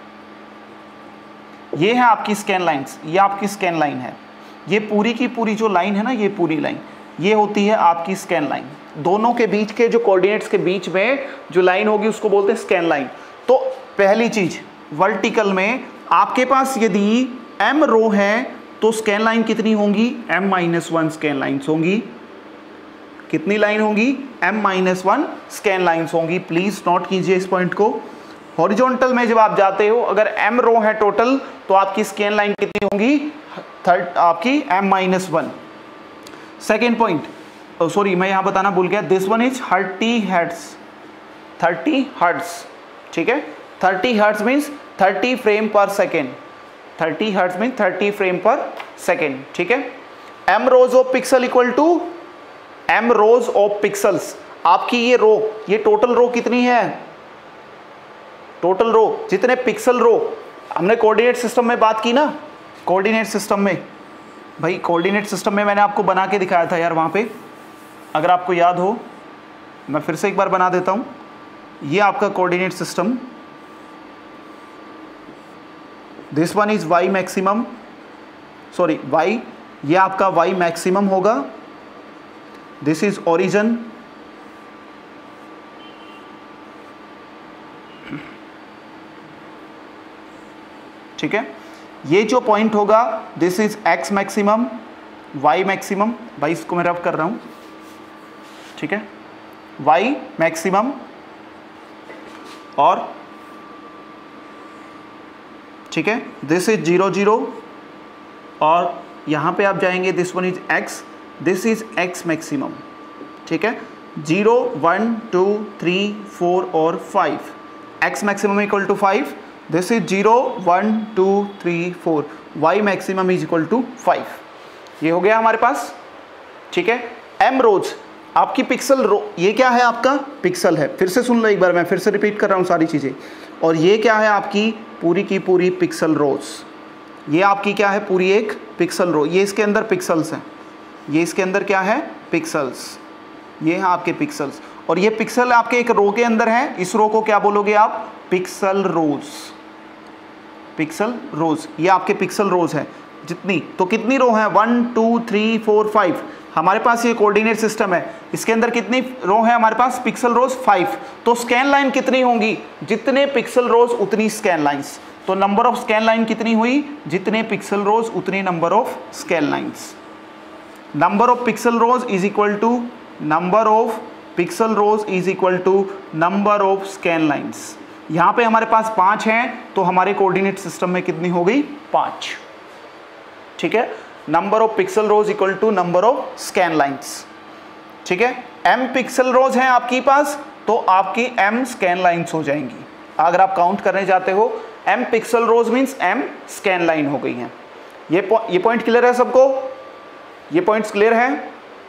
ये है आपकी स्कैन लाइंस, ये आपकी स्कैन लाइन है, ये पूरी की पूरी जो लाइन है ना, ये पूरी लाइन ये होती है आपकी स्कैन लाइन। दोनों के बीच के जो कोऑर्डिनेट्स के बीच में जो लाइन होगी उसको बोलते हैं स्कैन लाइन। तो पहली चीज वर्टिकल में आपके पास यदि m रो है तो स्कैन लाइन कितनी होंगी, m-1 स्कैन लाइन्स होंगी। कितनी लाइन होंगी, m-1 स्कैन लाइन्स होंगी। प्लीज नोट कीजिए इस पॉइंट को। हॉरिजॉन्टल में जब आप जाते हो, अगर m रो है टोटल, तो आपकी स्कैन लाइन कितनी होंगी, आपकी m-1। सेकेंड पॉइंट, सॉरी मैं यहां बताना भूल गया, दिस वन इज 30 हर्ट्ज, ठीक है। 30 hertz means 30 frame per second, 30 hertz means 30 frame per second, ठीक है। m rows of pixel equal to m rows of pixels. आपकी ये रो, ये टोटल रो कितनी है, टोटल रो जितने पिक्सल रो, हमने कोऑर्डिनेट सिस्टम में बात की ना, कोऑर्डिनेट सिस्टम में भाई, कोऑर्डिनेट सिस्टम में मैंने आपको बना के दिखाया था यार वहाँ पे, अगर आपको याद हो मैं फिर से एक बार बना देता हूँ। ये आपका coordinate system, this one is y maximum, sorry y, ये आपका y मैक्सिमम होगा, दिस इज ओरिजिन, ठीक है। ये जो पॉइंट होगा this is x maximum, y maximum, भाई इसको मैं रब कर रहा हूं, ठीक है, y मैक्सिमम, और ठीक है दिस इज 0 0, और यहां पे आप जाएंगे this one is x, this is x maximum, ठीक है। 0 1 2 3 4 और 5, x maximum equal to 5, this is 0 1 2 3 4, y maximum is equal to 5। ये हो गया हमारे पास, ठीक है। m रोज आपकी पिक्सल रो, ये क्या है आपका पिक्सल है, फिर से सुन लो एक बार, मैं फिर से रिपीट कर रहा हूँ सारी चीज़ें। और ये क्या है आपकी पूरी की पूरी पिक्सल रोज, ये आपकी क्या है पूरी एक पिक्सल रो, ये इसके अंदर पिक्सल्स हैं, ये इसके अंदर क्या है पिक्सल्स, ये हैं आपके पिक्सल्स। और ये पिक्सल आपके एक रो के अंदर है, इस रो को क्या बोलोगे आप? पिक्सल रोज। पिक्सल रोज, ये आपके पिक्सल रोज है जितनी, तो कितनी रो है? 1 2 3 4 5। हमारे पास ये कोऑर्डिनेट सिस्टम है, इसके अंदर कितनी रो है हमारे पास? पिक्सल रोज 5। तो स्कैन लाइन कितनी होंगी? जितने पिक्सल रोज उतनी स्कैन लाइंस। तो नंबर ऑफ स्कैन लाइन कितनी हुई? जितने पिक्सल रोज उतनी number of scan lines. Number of pixel rows is equal to number of pixel rows is equal to number of scan lines. यहां पे हमारे पास 5 हैं, तो हमारे कोऑर्डिनेट सिस्टम में कितनी हो गई? 5। ठीक है, number of pixel rows equal to number of scan lines. ठीक है, m पिक्सल रोज हैं आपके पास, तो आपकी m स्कैन लाइंस हो जाएंगी। अगर आप काउंट करने जाते हो, m pixel rows means m scan line हो गई हैं। ये पॉइंट क्लियर है सबको? ये पॉइंट्स क्लियर हैं?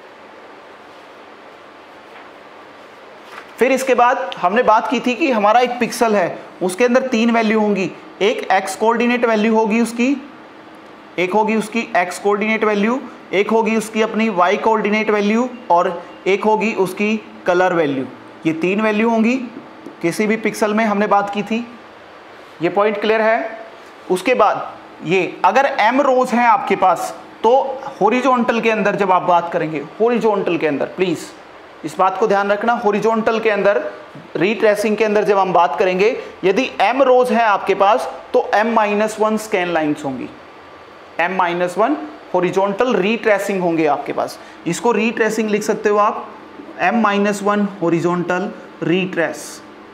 फिर इसके बाद हमने बात की थी कि हमारा एक पिक्सल है, उसके अंदर 3 वैल्यू होंगी। एक x कोऑर्डिनेट वैल्यू होगी उसकी, एक होगी उसकी x कोऑर्डिनेट वैल्यू, एक होगी उसकी अपनी y कोऑर्डिनेट वैल्यू, और एक होगी उसकी कलर वैल्यू। ये 3 वैल्यू होंगी किसी भी पिक्सल में, हमने बात की थी। ये पॉइंट क्लियर है? उसके बाद ये अगर m रोज हैं आपके पास, तो हॉरिजॉन्टल के अंदर जब आप बात करेंगे, हॉरिजॉन्टल के अंदर प्लीज इस बात को ध्यान रखना, हॉरिजॉन्टल के अंदर रीट्रेसिंग के अंदर जब हम बात करेंगे, यदि m रोज है आपके पास तो m-1 स्कैन लाइंस होंगी। m-1 हॉरिजॉन्टल रीट्रेसिंग होंगे आपके पास। इसको रीट्रेसिंग लिख सकते हो आप, m-1 horizontal retrace,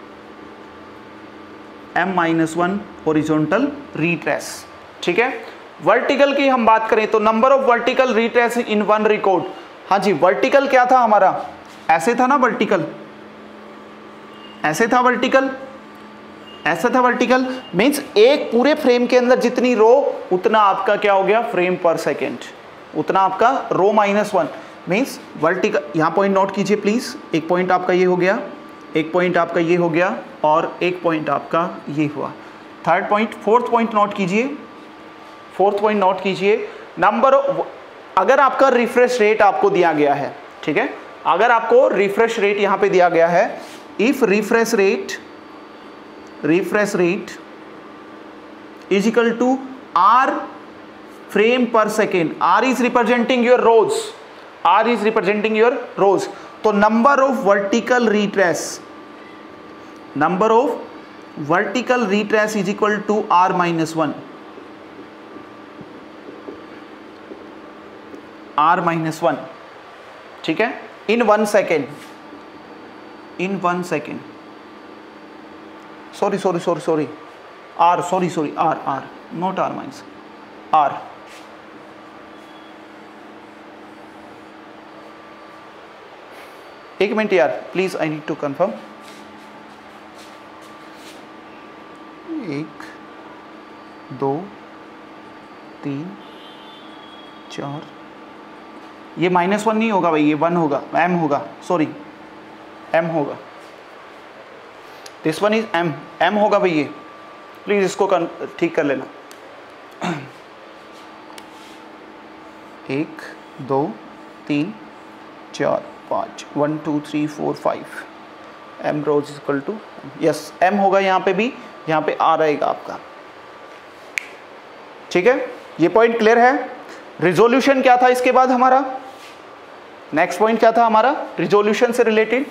m-1 horizontal retrace. ठीक है, वर्टिकल की हम बात करें तो number of vertical retrace in one record. हाँ जी, वर्टिकल क्या था हमारा? ऐसे था ना वर्टिकल, ऐसे था वर्टिकल, ऐसा था वर्टिकल। मींस एक पूरे फ्रेम के अंदर जितनी रो, उतना आपका क्या हो गया? फ्रेम पर सेकेंड, उतना आपका रो -1 मींस वर्टिकल। यहाँ पॉइंट नोट कीजिए प्लीज, एक पॉइंट आपका ये हो गया, एक पॉइंट आपका ये हो गया, और एक पॉइंट आपका ये हुआ। Third point, fourth point note कीजिए, फोर्थ पॉइंट नोट कीजिए। नंबर, अगर आपका रिफ्रेश रेट आपको दिया गया है, ठीक है, अगर आपको रिफ्रेश रेट यहां पे दिया गया है, if refresh rate is equal to r frame per second, r is representing your rows, r is representing your rows, तो number of vertical retrace, number of vertical retrace is equal to r-1, r-1। ठीक है, in 1 second, in 1 second, sorry r, sorry r not r-, r। एक minute यार please, I need to confirm. 1 2 3 4, ये -1 नहीं होगा भाई, ये 1 होगा, m होगा, सॉरी m होगा, दिस वन इज m होगा भाई, ये प्लीज इसको ठीक कर लेना। 1 2 3 4 5, 1 2 3 4 5, m rows equal to, yes m होगा यहाँ पे भी, यहाँ पे r आएगा आपका। ठीक है, ये पॉइंट क्लियर है? रिजोल्यूशन क्या था इसके बाद हमारा? नेक्स्ट पॉइंट क्या था हमारा रिजोल्यूशन से रिलेटेड?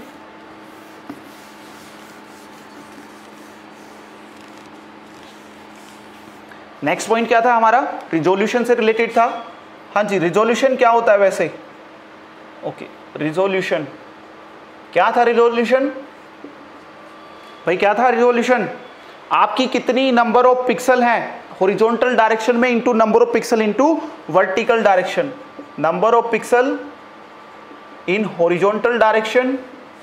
नेक्स्ट पॉइंट क्या था हमारा? रिजोल्यूशन से रिलेटेड था। हाँ जी, रिजोल्यूशन क्या होता है वैसे? ओके, रिजोल्यूशन क्या था? रिजोल्यूशन भाई क्या था रिजोल्यूशन? आपकी कितनी नंबर ऑफ पिक्सल हैं हॉरिजॉन्टल डायरेक्शन में into number of pixel into vertical direction, number of pixel in horizontal direction,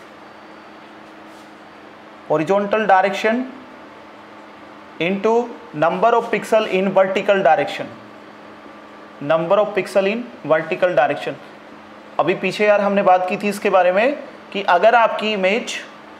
horizontal direction into number of pixel in vertical direction, number of pixel in vertical direction. अभी पीछे यार हमने बात की थी इसके बारे में कि अगर आपकी इमेज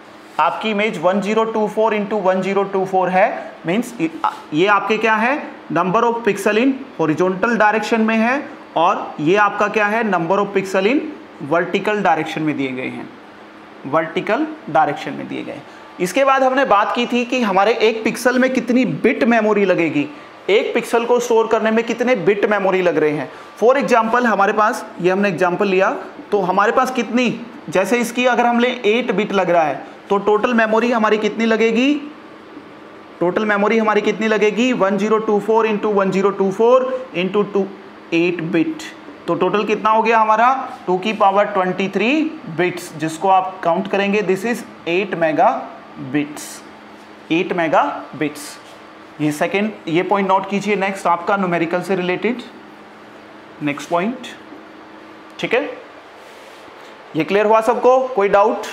1024 इंटू 1024 है, मीन्स ये आपके क्या है? Number of pixel in horizontal direction में है, और ये आपका क्या है? Number of pixel in vertical direction में दिए गए हैं। वर्टिकल डायरेक्शन में दिए गए। इसके बाद हमने बात की थी कि हमारे एक पिक्सल में कितनी बिट मेमोरी लगेगी, एक पिक्सल को स्टोर करने में कितने बिट मेमोरी लग रहे हैं। फॉर एग्जांपल हमारे पास, ये हमने एग्जांपल लिया, तो हमारे पास कितनी, जैसे इसकी अगर हम ले 8 बिट लग रहा है तो टोटल मेमोरी हमारी कितनी लगेगी, टोटल मेमोरी हमारी कितनी लगेगी 1024 इंटू 1024 इंटू 8 बिट, तो टोटल कितना हो गया हमारा 2 की पावर 23 बिट्स, जिसको आप काउंट करेंगे this is 8 mega bits, 8 mega bits. ये सेकेंड, ये पॉइंट नोट कीजिए। नेक्स्ट आपका न्यूमेरिकल से रिलेटेड नेक्स्ट पॉइंट, ठीक है, ये क्लियर हुआ सबको, कोई डाउट?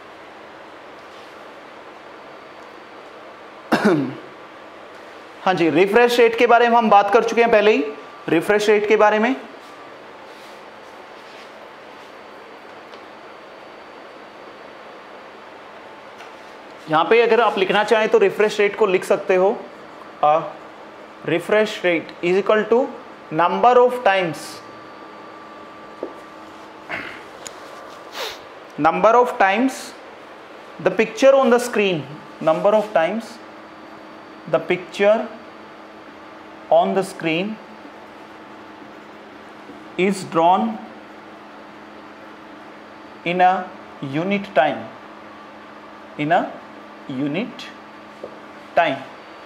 हाँ जी, रिफ्रेश रेट के बारे में हम बात कर चुके हैं पहले ही, रिफ्रेश रेट के बारे में। यहां पे अगर आप लिखना चाहें तो रिफ्रेश रेट को लिख सकते हो, refresh rate is equal to number of times, number of times the picture on the screen, number of times the picture on the screen is drawn in a unit time, in a unit time।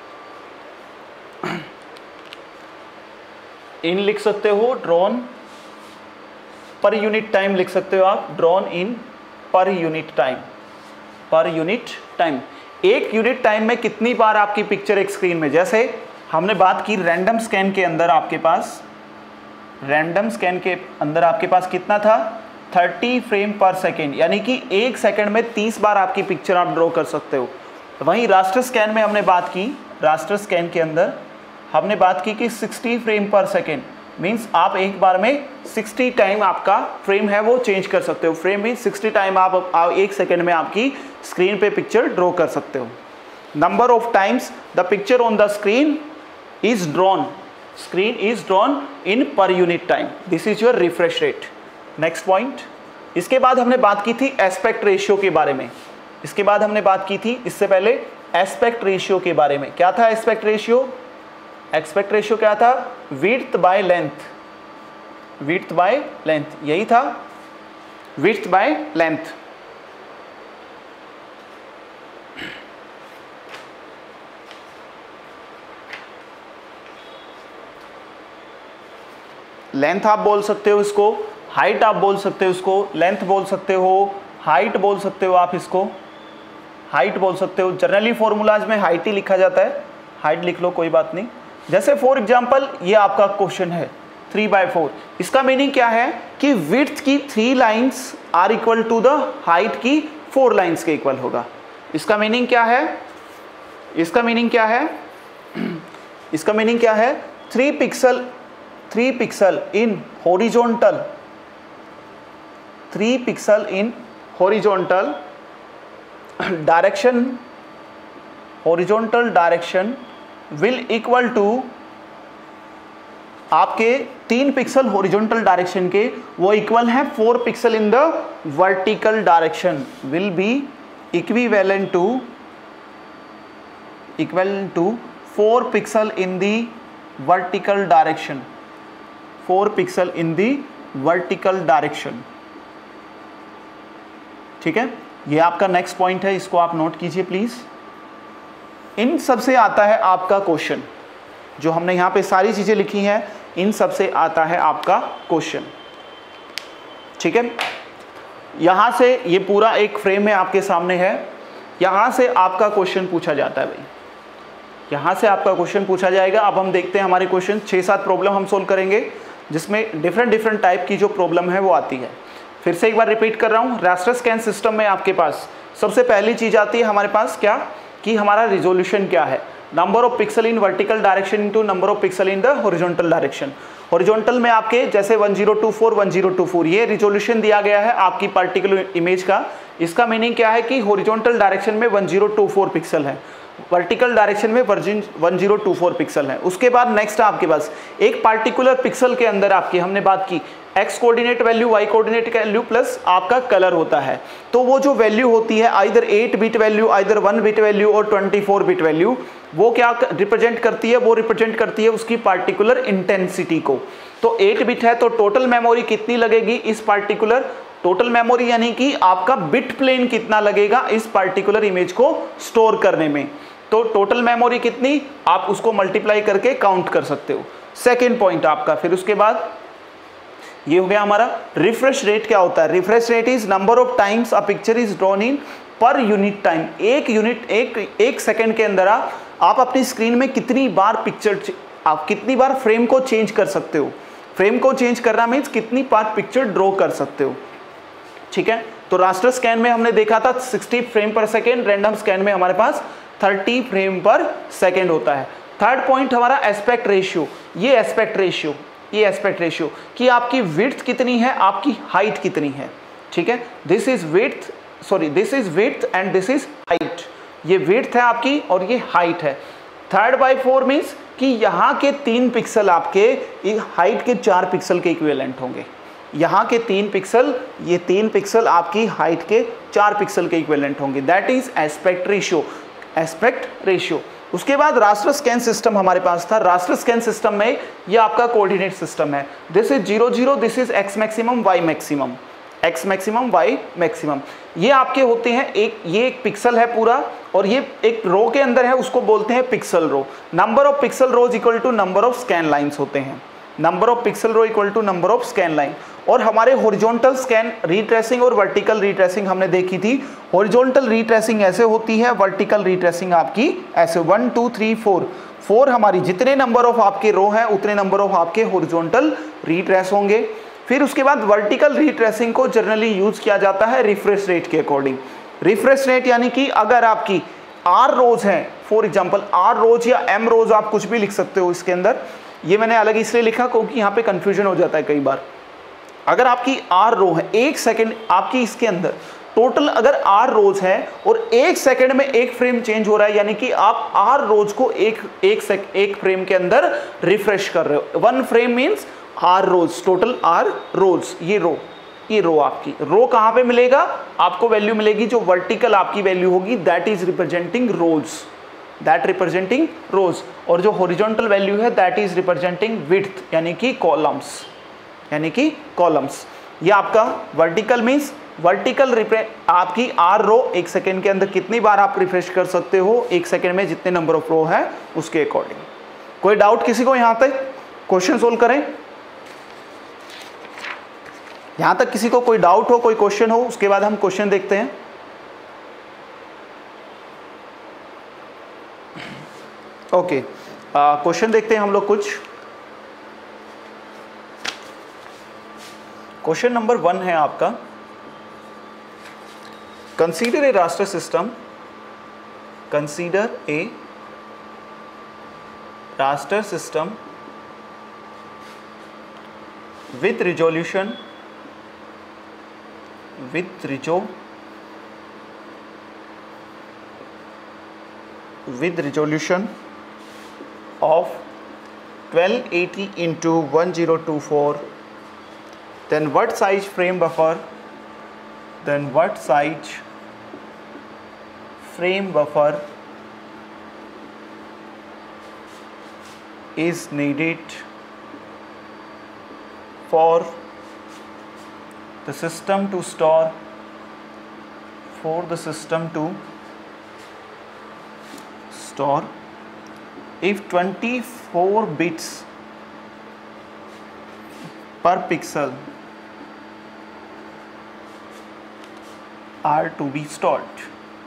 इन लिख सकते हो, drawn पर unit time लिख सकते हो आप, drawn in per unit time, per unit time. एक यूनिट टाइम में कितनी बार आपकी पिक्चर एक स्क्रीन में, जैसे हमने बात की रैंडम स्कैन के अंदर आपके पास, रैंडम स्कैन के अंदर आपके पास कितना था 30 फ्रेम पर सेकेंड, यानी कि एक सेकेंड में 30 बार आपकी पिक्चर आप ड्रॉ कर सकते हो। वहीं रास्टर स्कैन में हमने बात की, रास्टर स्कैन के अंदर हमने बात की कि 60 फ्रेम पर सेकेंड, मीन्स आप एक बार में 60 टाइम आपका फ्रेम है वो चेंज कर सकते हो। फ्रेम मीन्स 60 टाइम आप एक सेकेंड में आपकी स्क्रीन पे पिक्चर ड्रॉ कर सकते हो। Number of times the picture on the screen is drawn, screen is drawn in per unit time, this is your refresh rate. Next point, इसके बाद हमने बात की थी एस्पेक्ट रेशियो के बारे में, इसके बाद हमने बात की थी इससे पहले एस्पेक्ट रेशियो के बारे में। क्या था एस्पेक्ट रेशियो? एस्पेक्ट रेशियो क्या था? Width by length, width by length, यही था, विड्थ बाय लेंथ। लेंथ आप बोल सकते हो इसको, हाइट आप बोल सकते हो इसको, लेंथ बोल सकते हो, हाइट बोल सकते हो आप इसको, हाइट बोल सकते हो। जनरली फॉर्मूलाज में हाइट ही लिखा जाता है, हाइट लिख लो कोई बात नहीं। जैसे फॉर एग्जांपल ये आपका क्वेश्चन है 3/4, इसका मीनिंग क्या है कि विड्थ की 3 lines are equal to the height की 4 लाइंस के इक्वल होगा। इसका मीनिंग क्या है? इसका मीनिंग क्या है? इसका मीनिंग क्या है? 3 pixel in horizontal, 3 pixel in horizontal direction, horizontal direction will equal to आपके 3 पिक्सल हॉरिजॉन्टल डायरेक्शन के वो इक्वल है 4 pixel in the vertical direction, will be equivalent to 4 pixel in the vertical direction, 4 pixel in the vertical direction. ठीक है, ये आपका next point है, इसको आप नोट कीजिए प्लीज। इन सब से आता है आपका क्वेश्चन, जो हमने यहां पे सारी चीजें लिखी हैं, इन सब से आता है आपका क्वेश्चन। ठीक है, यहां से ये पूरा एक फ्रेम है आपके सामने है, यहां से आपका क्वेश्चन पूछा जाता है भाई, यहां से आपका क्वेश्चन पूछा जाएगा। अब हम देखते हैं हमारे क्वेश्चन 6-7 प्रॉब्लम हम सोल्व करेंगे, जिसमें डिफरेंट टाइप की जो प्रॉब्लम है वो आती है। फिर से एक बार रिपीट कर रहा हूं, रास्टर स्कैन सिस्टम में आपके पास सबसे पहली चीज आती है हमारे पास क्या, कि हमारा रिजोल्यूशन क्या है, number of pixel in vertical direction into number of pixel in the horizontal direction. Horizontal में आपके जैसे 1024 ये रिजोल्यूशन दिया गया है आपकी पार्टिकुलर इमेज का। इसका मीनिंग क्या है कि हॉरिजॉन्टल डायरेक्शन में 1024 पिक्सल है, वर्टिकल डायरेक्शन में 1024 पिक्सल है। उसके बाद नेक्स्ट आपके पास एक पार्टिकुलर पिक्सल के अंदर आपकी हमने बात की X coordinate value, Y coordinate value plus आपका कलर होता है। तो वो जो वैल्यू होती है either 8 bit value, either 1 bit value और 24 बिट वैल्यू, वो क्या रिप्रेजेंट करती है, वो रिप्रेजेंट करती है उसकी पार्टिकुलर इंटेंसिटी को। तो 8 बिट है तो टोटल मेमोरी कितनी लगेगी इस पार्टिकुलर, टोटल मेमोरी यानी कि आपका बिट प्लेन कितना लगेगा इस पार्टिकुलर इमेज को स्टोर करने में। तो टोटल मेमोरी कितनी, आप उसको मल्टीप्लाई करके काउंट कर सकते हो। सेकेंड पॉइंट आपका, फिर उसके बाद ये हो गया हमारा रिफ्रेश रेट। क्या होता है, refresh rate is number of times a picture is drawn in per unit time. एक सेकंड के अंदर आप अपनी स्क्रीन में कितनी बार आप कितनी बार फ्रेम को चेंज कर सकते हो। फ्रेम को चेंज करना मीन्स कितनी बार पिक्चर ड्रॉ कर सकते हो, ठीक है। तो रास्टर स्कैन में हमने देखा था 60 frame per second, random scan में हमारे पास 30 फ्रेम पर सेकेंड होता है। थर्ड पॉइंट हमारा एस्पेक्ट रेशियो। ये एस्पेक्ट रेशियो कि आपकी विड्थ कितनी है, आपकी हाइट कितनी है, ठीक है। This is width and this is height. ये विड्थ है आपकी और ये हाइट है। 3/4 मीन्स कि यहाँ के 3 पिक्सल आपके हाइट के 4 पिक्सल के इक्विवेलेंट होंगे। यहाँ के 3 पिक्सल, ये 3 पिक्सल आपकी हाइट के 4 पिक्सल के इक्विवेलेंट होंगे। That is aspect ratio. उसके बाद रास्टर स्कैन सिस्टम हमारे पास था। रास्टर स्कैन सिस्टम में ये आपका कोऑर्डिनेट सिस्टम है। This is 0 0, this is X maximum Y maximum. ये आपके होते हैं ये एक पिक्सल है पूरा और ये एक रो के अंदर है, उसको बोलते हैं pixel row. Number of pixel rows equal to number of scan lines होते हैं। Number of pixel row equal to number of scan line. और हमारे हॉरिजॉन्टल स्कैन रीट्रेसिंग और वर्टिकल रीट्रेसिंग हमने देखी थी। हॉरिजॉन्टल रीट्रेसिंग ऐसे होती है, वर्टिकल रीट्रेसिंग आपकी ऐसे 1 2 3 4 हमारी जितने नंबर ऑफ आपके रो हैं उतने नंबर ऑफ आपके हॉरिजॉन्टल रीट्रेस होंगे। फिर उसके बाद वर्टिकल रीट्रेसिंग को जनरली यूज किया जाता है रिफ्रेश रेट के अकॉर्डिंग। रिफ्रेश रेट यानी कि अगर आपकी R रोज हैं, फॉर एग्जांपल R रोज या M रोज, आप कुछ भी लिख सकते हो इसके अंदर। ये मैंने अलग इसलिए लिखा क्योंकि यहाँ पे कंफ्यूजन हो जाता है कई बार। अगर आपकी R रो है, 1 सेकंड आपकी इसके अंदर टोटल अगर R रोज है और 1 सेकंड में 1 फ्रेम चेंज हो रहा है, यानी कि आप R रोज को एक फ्रेम के अंदर रिफ्रेश कर रहे हो। 1 frame means R rows, total R rows. ये रो आपकी रो कहाँ पे मिलेगा, आपको वैल्यू मिलेगी जो वर्टिकल आपकी वैल्यू होगी, दैट इज रिप्रेजेंटिंग रोज। और जो हॉरिजॉन्टल वैल्यू है दैट इज रिप्रेजेंटिंग विड्थ यानी कि कॉलम्स। ये आपका वर्टिकल मीन्स आपकी R रो 1 सेकेंड के अंदर कितनी बार आप रिफ्रेश कर सकते हो, 1 सेकेंड में जितने नंबर ऑफ रो है उसके अकॉर्डिंग। कोई डाउट किसी को यहाँ तक? क्वेश्चन सोल्व करें। यहां तक किसी को कोई डाउट हो, कोई क्वेश्चन हो, उसके बाद हम क्वेश्चन देखते हैं। ओके, क्वेश्चन देखते हैं हम लोग कुछ। क्वेश्चन नंबर 1 है आपका, consider a raster system, with resolution of 1280 into 1024, then what size frame buffer is needed for the system to store if 24 bits per pixel are to be stored.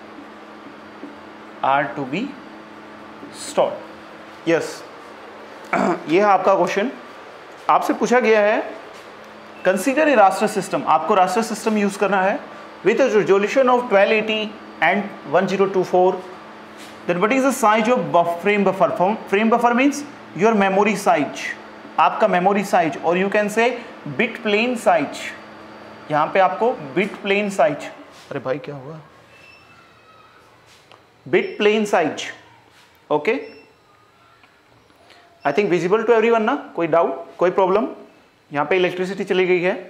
Yes, ये है आपका question. आपसे पूछा गया है consider a raster system, आपको raster system use करना है with a resolution of 1280 and 1024, then what is the size of frame buffer. Frame buffer means your memory size, आपका मेमोरी साइज, और you can say bit plane size. यहाँ पे आपको bit plane size, अरे भाई क्या हुआ, bit plane size. Okay, I think visible to everyone ना, कोई डाउट, कोई प्रॉब्लम? यहाँ पे इलेक्ट्रिसिटी चली गई है।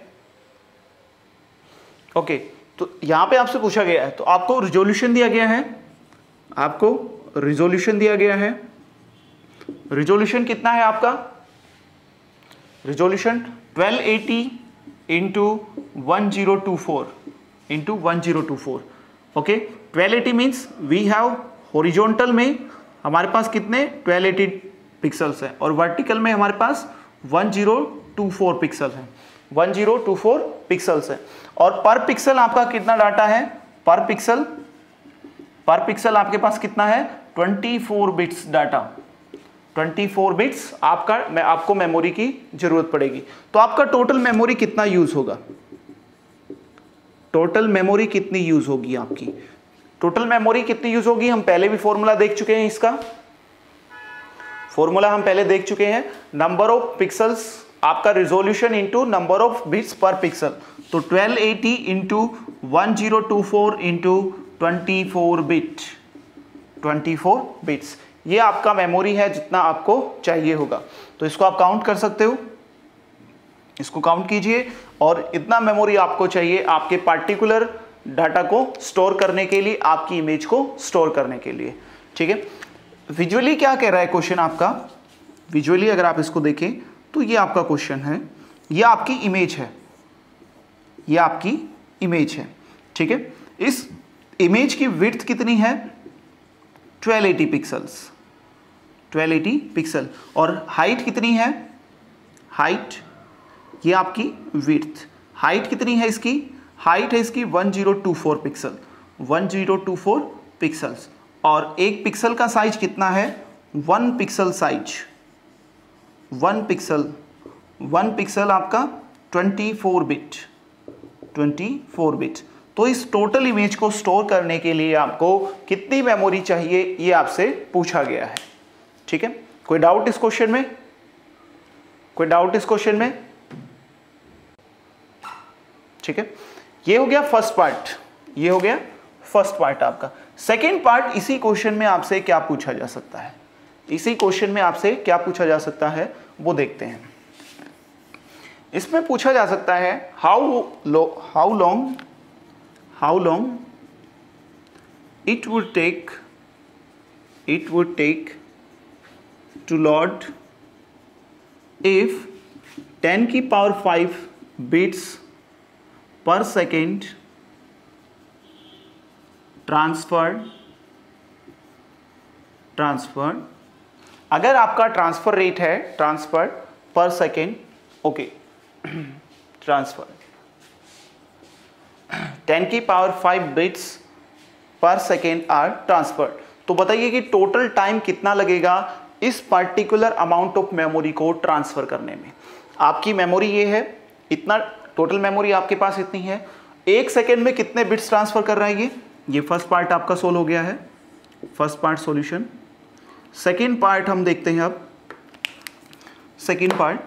ओके, तो यहाँ पे आपसे पूछा गया है, तो आपको रिजोल्यूशन दिया गया है, आपको रिजोल्यूशन दिया गया है। रिजोल्यूशन कितना है आपका? Resolution 1280 into 1024 okay. 1280 means we have horizontal में हमारे पास कितने 1280 पिक्सल्स है और वर्टिकल में हमारे पास 1024 पिक्सल है, 1024 पिक्सल्स है। और पर पिक्सल आपका कितना डाटा है? पर पिक्सल आपके पास कितना है? 24 बिट्स डाटा, 24 बिट्स आपको मेमोरी की जरूरत पड़ेगी। तो आपका टोटल मेमोरी कितना यूज होगा? टोटल मेमोरी कितनी यूज होगी आपकी? टोटल मेमोरी कितनी यूज होगी? हम पहले भी फॉर्मूला देख चुके हैं, इसका फॉर्मूला हम पहले देख चुके हैं। नंबर ऑफ पिक्सल्स आपका resolution into number of bits per pixel, तो 1280 इंटू 1024 इंटू 24 बिट्स, ये आपका मेमोरी है जितना आपको चाहिए होगा। तो इसको आप काउंट कर सकते हो, इसको काउंट कीजिए। और इतना मेमोरी आपको चाहिए आपके पार्टिकुलर डाटा को स्टोर करने के लिए, आपकी इमेज को स्टोर करने के लिए, ठीक है। विजुअली क्या कह रहा है क्वेश्चन आपका? विजुअली अगर आप इसको देखें तो ये आपका क्वेश्चन है, ये आपकी इमेज है, ये आपकी इमेज है, ठीक है। इस इमेज की विड्थ कितनी है? 1280 पिक्सल्स, 1280 पिक्सल। और हाइट कितनी है? हाइट, ये आपकी विड्थ। हाइट कितनी है इसकी? हाइट है इसकी 1024 पिक्सल, 1024 पिक्सल्स। और एक पिक्सल का साइज कितना है? 1 पिक्सल साइज, 1 पिक्सल आपका 24 बिट, 24 बिट। तो इस टोटल इमेज को स्टोर करने के लिए आपको कितनी मेमोरी चाहिए, ये आपसे पूछा गया है, ठीक है। कोई डाउट इस क्वेश्चन में? कोई डाउट इस क्वेश्चन में? ठीक है, ये हो गया फर्स्ट पार्ट, ये हो गया फर्स्ट पार्ट आपका। सेकेंड पार्ट, इसी क्वेश्चन में आपसे क्या पूछा जा सकता है, इसी क्वेश्चन में आपसे क्या पूछा जा सकता है वो देखते हैं। इसमें पूछा जा सकता है how long it would take to load if 10 की power 5 bits per second transferred. अगर आपका ट्रांसफर रेट है transfer per second, okay, transfer 10 की power 5 bits per second are transfer. तो बताइए कि टोटल टाइम कितना लगेगा इस पर्टिकुलर अमाउंट ऑफ मेमोरी को ट्रांसफर करने में। आपकी मेमोरी ये है, इतना टोटल मेमोरी आपके पास इतनी है। 1 सेकेंड में कितने बिट्स ट्रांसफर कर रहा है ये फर्स्ट पार्ट आपका सोल्व हो गया है, first part solution. Second part हम देखते हैं अब। सेकेंड पार्ट,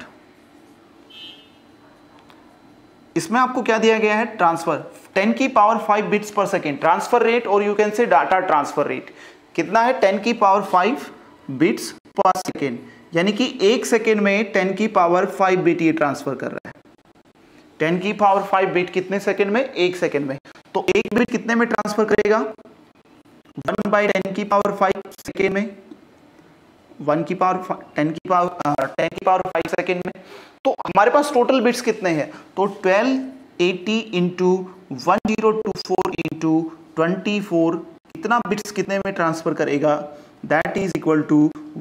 इसमें आपको क्या दिया गया है? ट्रांसफर 10 की power 5 bits per second transfer rate, और you can say data transfer rate कितना है? 10 की पावर 5 बिट्स पर सेकेंड, यानी कि 1 सेकेंड में 10 की पावर 5 बिट ये ट्रांसफर कर रहा है। 10 की पावर 5 बिट कितने सेकेंड में? 1 सेकेंड में। तो 1 बिट कितने में ट्रांसफर करेगा? 1/10 की पावर 5 सेकेंड में, 10 की पावर 5 सेकेंड में। तो हमारे पास टोटल बिट्स कितने हैं? तो 1280 इंटू 1024 इंटू 24, कितना बिट्स कितने में ट्रांसफर करेगा? That is equal to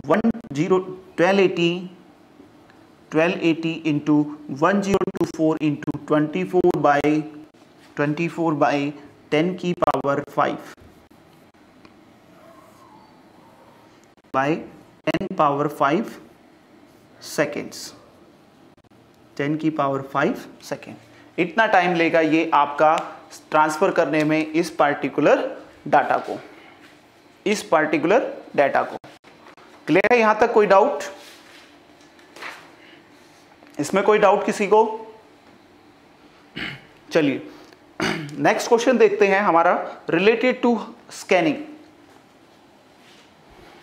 1280 into 1024 into 24 by 10 की पावर 5 बाई 10 पावर 5 सेकेंड्स, 10 की पावर 5 सेकेंड। इतना टाइम लेगा ये आपका ट्रांसफर करने में इस पार्टिकुलर डाटा को, इस पार्टिकुलर डाटा को। क्लियर है यहां तक? कोई डाउट इसमें? कोई डाउट किसी को? चलिए नेक्स्ट क्वेश्चन देखते हैं हमारा, related to scanning.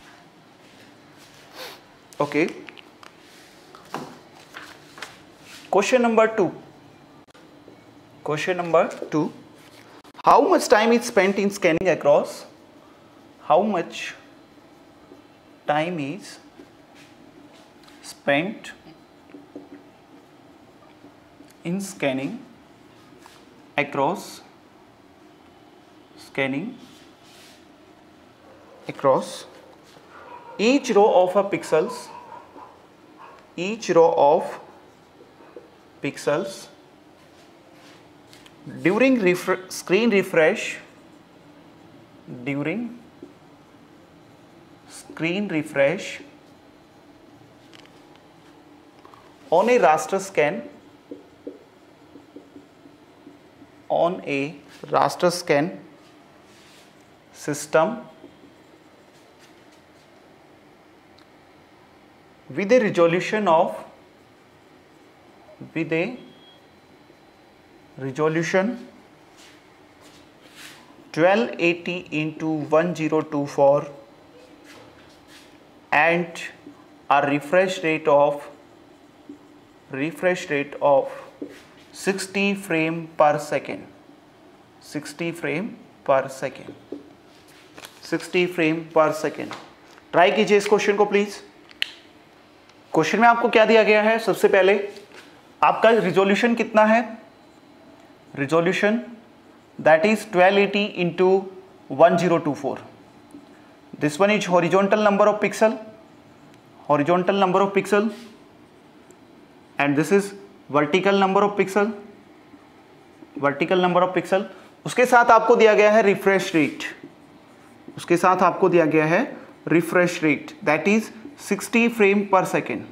Okay, question number 2. Question number 2. How much time is spent in scanning across? How much time is spent in scanning across each row of a pixels during screen refresh on a raster scan system with a resolution 1280 into 1024 and a refresh rate of 60 frame per second. 60 frame per second. Try कीजिए इस question को please. Question में आपको क्या दिया गया है? सबसे पहले आपका रिजोल्यूशन कितना है? Resolution that is 1280 into 1024. This one is horizontal number of pixel and this is vertical number of pixel. उसके साथ आपको दिया गया है refresh rate that is 60 frame per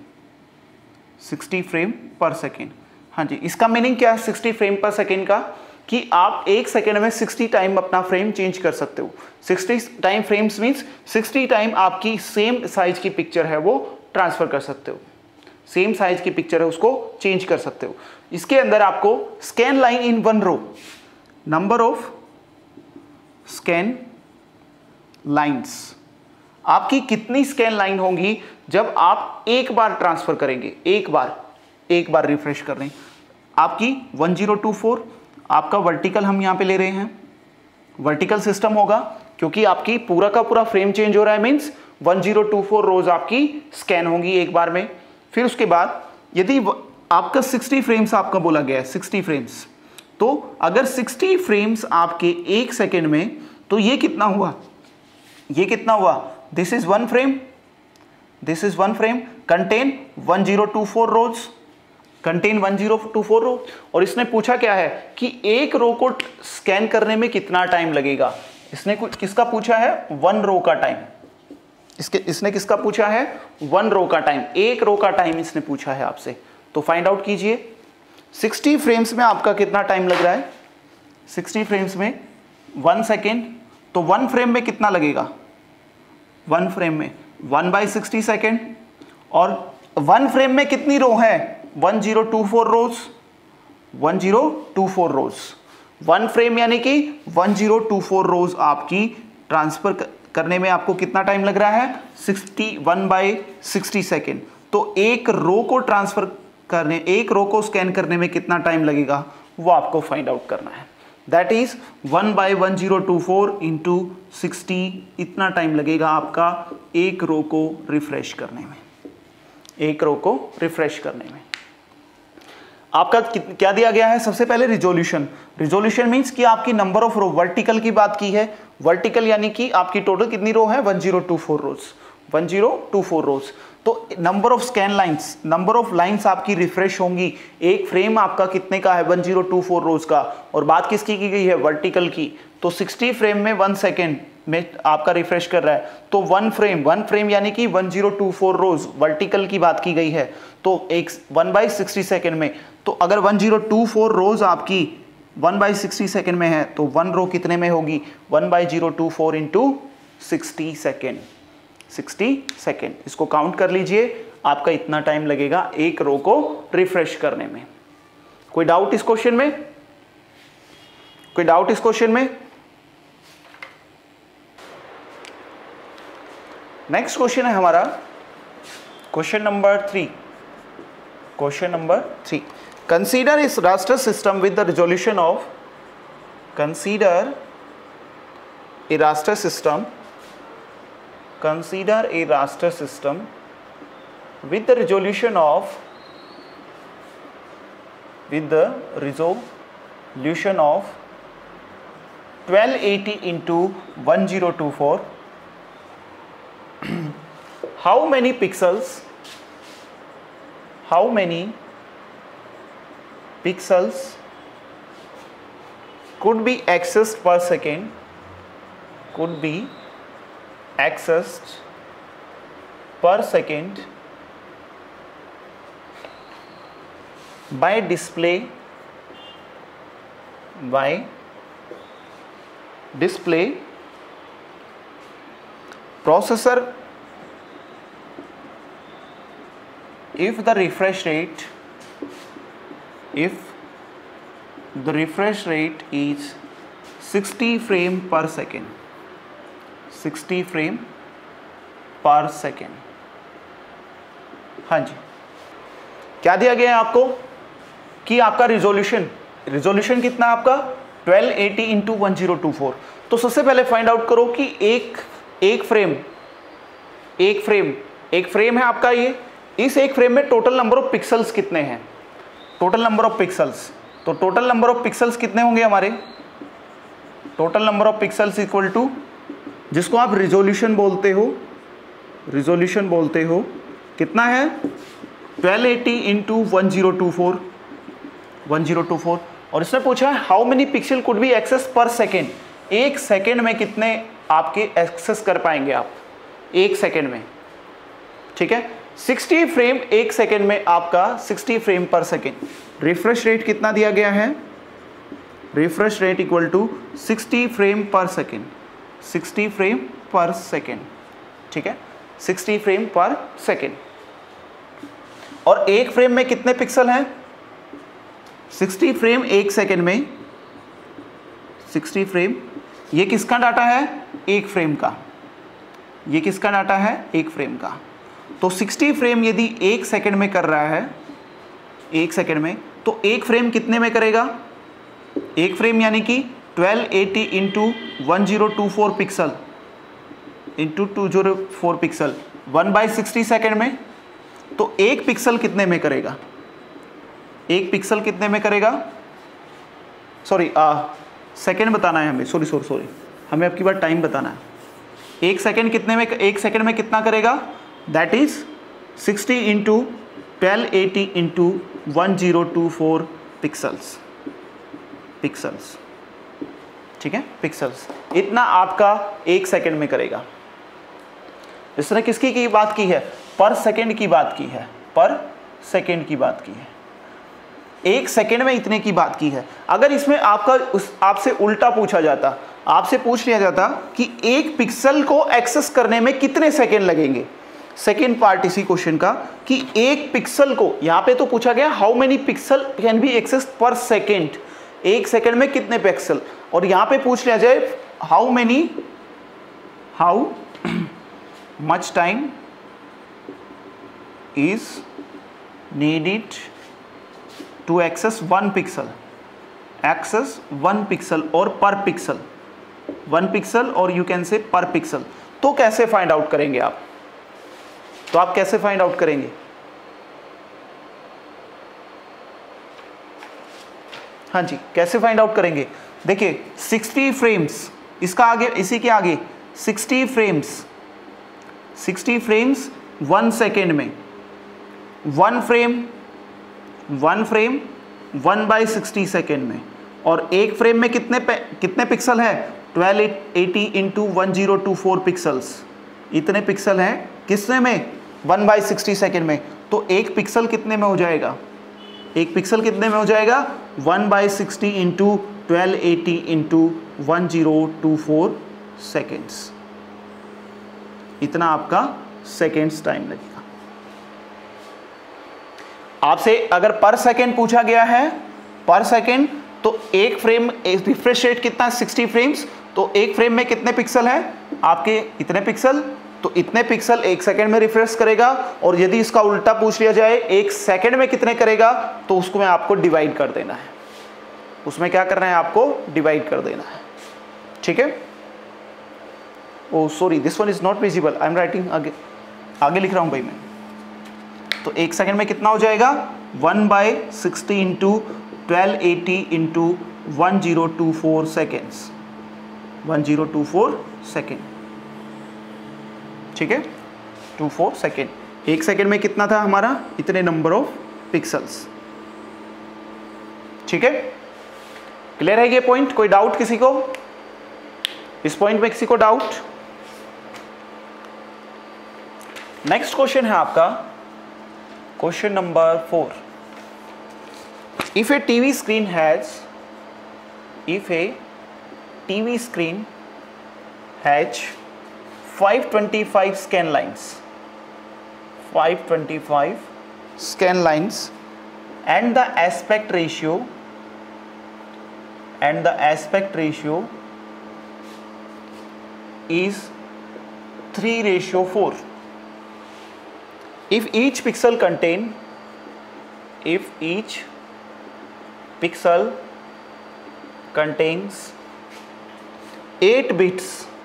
second. हाँ जी, इसका मीनिंग क्या है 60 फ्रेम पर सेकेंड का? कि आप एक सेकेंड में 60 टाइम अपना फ्रेम चेंज कर सकते हो. 60 टाइम फ्रेम्स मीन्स 60 टाइम आपकी सेम साइज की पिक्चर है वो ट्रांसफर कर सकते हो. सेम साइज की पिक्चर है उसको चेंज कर सकते हो. इसके अंदर आपको scan line in one row, number of scan lines, आपकी कितनी स्कैन लाइन होंगी जब आप एक बार ट्रांसफर करेंगे, एक बार रिफ्रेश कर रहे हैं. आपकी 1024, आपका वर्टिकल हम यहां पे ले रहे हैं, वर्टिकल सिस्टम होगा क्योंकि आपकी पूरा का पूरा फ्रेम चेंज हो रहा है. मींस 1024 रोज आपकी स्कैन होंगी एक बार में. फिर उसके बाद यदि आपका 60 फ्रेम्स आपका बोला गया है 60 फ्रेम्स, तो अगर 60 फ्रेम्स आपके एक सेकेंड में, तो ये कितना हुआ? This is one frame contain 1024 rows. और इसने पूछा क्या है कि एक रो को स्कैन करने में कितना टाइम लगेगा. इसने किसका पूछा है? वन रो का टाइम. इसने किसका पूछा है? वन रो का टाइम, एक रो का टाइम इसने पूछा है आपसे. तो फाइंड आउट कीजिए 60 फ्रेम्स में आपका कितना टाइम लग रहा है. 60 फ्रेम्स में 1 सेकेंड, तो 1 फ्रेम में कितना लगेगा? 1 फ्रेम में 1/60 सेकेंड. और 1 फ्रेम में कितनी रो है? 1024 रोज. 1 फ्रेम यानी कि 1024 रोज आपकी ट्रांसफर करने में आपको कितना टाइम लग रहा है? 61/60 सेकेंड. तो एक रो को स्कैन करने में कितना टाइम लगेगा वो आपको फाइंड आउट करना है. That is 1/1024 into 60. इतना टाइम लगेगा आपका एक रो को रिफ्रेश करने में. आपका क्या दिया गया है? सबसे पहले रिजोल्यूशन मींस कि आपकी नंबर ऑफ रो, वर्टिकल की बात की है. वर्टिकल यानी कि आपकी टोटल कितनी रो है? 1024 रोज. तो number of scan lines, number of lines आपकी रिफ्रेश होंगी. एक फ्रेम आपका कितने का है? 1024 रोज का. और बात किसकी की गई है? वर्टिकल की. तो 60 फ्रेम में 1 सेकेंड में आपका रिफ्रेश कर रहा है. तो 1 फ्रेम यानी कि 1024 रोज वर्टिकल की बात की गई है. तो एक 1/60 सेकेंड में, तो अगर 1024 रोज आपकी 1/60 सेकेंड में है तो 1 रो कितने में होगी? 1/024 इंटू 60 सेकेंड. इसको काउंट कर लीजिए, आपका इतना टाइम लगेगा एक रो को रिफ्रेश करने में. कोई डाउट इस क्वेश्चन में? नेक्स्ट क्वेश्चन है हमारा question number 3. Consider a raster system with the resolution of, consider a raster system with the resolution of 1280 into 1024. How many pixels could be accessed per second, by display processor if the refresh rate is 60 frame per second. हाँ जी, क्या दिया गया है आपको कि आपका resolution कितना है आपका 1280 इंटू 1024। तो सबसे पहले फाइंड आउट करो कि एक फ्रेम है आपका ये, इस एक फ्रेम में टोटल नंबर ऑफ पिक्सल्स कितने हैं, तो टोटल नंबर ऑफ पिक्सल्स कितने होंगे हमारे, total number of pixels equal to, जिसको आप रिजोल्यूशन बोलते हो, कितना है 1280 इंटू 1024। और इसने पूछा है how many pixel could be access per second, एक सेकेंड में कितने आपके एक्सेस कर पाएंगे आप एक सेकेंड में, ठीक है। 60 फ्रेम एक सेकेंड में आपका 60 frame per second. Refresh rate कितना दिया गया है, refresh rate equal to 60 frame per second, ठीक है, 60 फ्रेम पर सेकेंड। और एक फ्रेम में कितने पिक्सल हैं, 60 फ्रेम एक सेकेंड में, 60 फ्रेम, ये किसका डाटा है, एक फ्रेम का, ये किसका डाटा है, एक फ्रेम का। तो 60 फ्रेम यदि एक सेकेंड में कर रहा है, एक सेकेंड में, तो एक फ्रेम कितने में करेगा, एक फ्रेम यानी कि 1280 into 1024 pixel into 204 pixel 1/60 second में। तो एक पिक्सल कितने में करेगा, एक पिक्सल कितने में करेगा, सॉरी सेकेंड बताना है हमें, सॉरी हमें आपकी बात टाइम बताना है। एक सेकेंड कितने में, एक सेकेंड में कितना करेगा, that is 60 into 1280 into 1024 pixels, ठीक है, पिक्सल्स, इतना आपका एक सेकेंड में करेगा। इसने किसकी की बात की है, पर सेकेंड की बात की है, एक सेकेंड में इतने की बात की है। अगर इसमें आपसे उल्टा पूछा जाता, आपसे पूछ लिया जाता कि एक पिक्सल को एक्सेस करने में कितने सेकेंड लगेंगे, सेकेंड पार्ट इसी क्वेश्चन का, कि एक पिक्सल को, यहां पे तो पूछा गया how many pixel can be access per second, एक सेकेंड में कितने पिक्सल, और यहां पे पूछ लिया जाए how much time is needed to access one pixel or per pixel, one pixel or you can say per pixel। तो कैसे फाइंड आउट करेंगे आप, तो आप कैसे फाइंड आउट करेंगे, हाँ जी, कैसे फाइंड आउट करेंगे। देखिए 60 फ्रेम्स, इसका आगे, इसी के आगे 60 फ्रेम्स 1 सेकेंड में, वन फ्रेम 1/60 सेकेंड में, और एक फ्रेम में कितने पिक्सल है, 1280 इंटू 1024 पिक्सल्स, इतने पिक्सल हैं किसने में, 1/60 सेकेंड में। तो एक पिक्सल कितने में हो जाएगा, एक पिक्सल कितने में हो जाएगा, 1/60 इंटू 1280 इंटू 1024 सेकेंड्स, इतना आपका सेकेंड्स टाइम लगेगा। आपसे अगर पर सेकेंड पूछा गया है, पर सेकेंड, तो एक फ्रेम, रिफ्रेश रेट कितना है 60 फ्रेम्स, तो एक फ्रेम में कितने पिक्सल है आपके, इतने पिक्सल, तो इतने पिक्सल एक सेकंड में रिफ्रेश करेगा, और यदि इसका उल्टा पूछ लिया जाए एक सेकंड में कितने करेगा, तो उसको में आपको डिवाइड कर देना है, उसमें क्या करना है, आपको डिवाइड कर देना है। ठीक है। Oh sorry, this one is not visible, I am writing आगे लिख रहा हूं भाई मैं। तो एक सेकंड में कितना हो जाएगा, 1/60 इंटू 1280 इंटू 1024 सेकेंड्स, 1024 सेकेंड। ठीक है, 24 सेकेंड। एक सेकेंड में कितना था हमारा, इतने नंबर ऑफ पिक्सल्स। ठीक है, क्लियर है ये पॉइंट? कोई डाउट किसी को इस पॉइंट में, किसी को डाउट? नेक्स्ट क्वेश्चन है आपका question number 4। If a TV screen has 525 scan lines, 525 scan lines, and the aspect ratio is 3:4. If each pixel contains 8 bits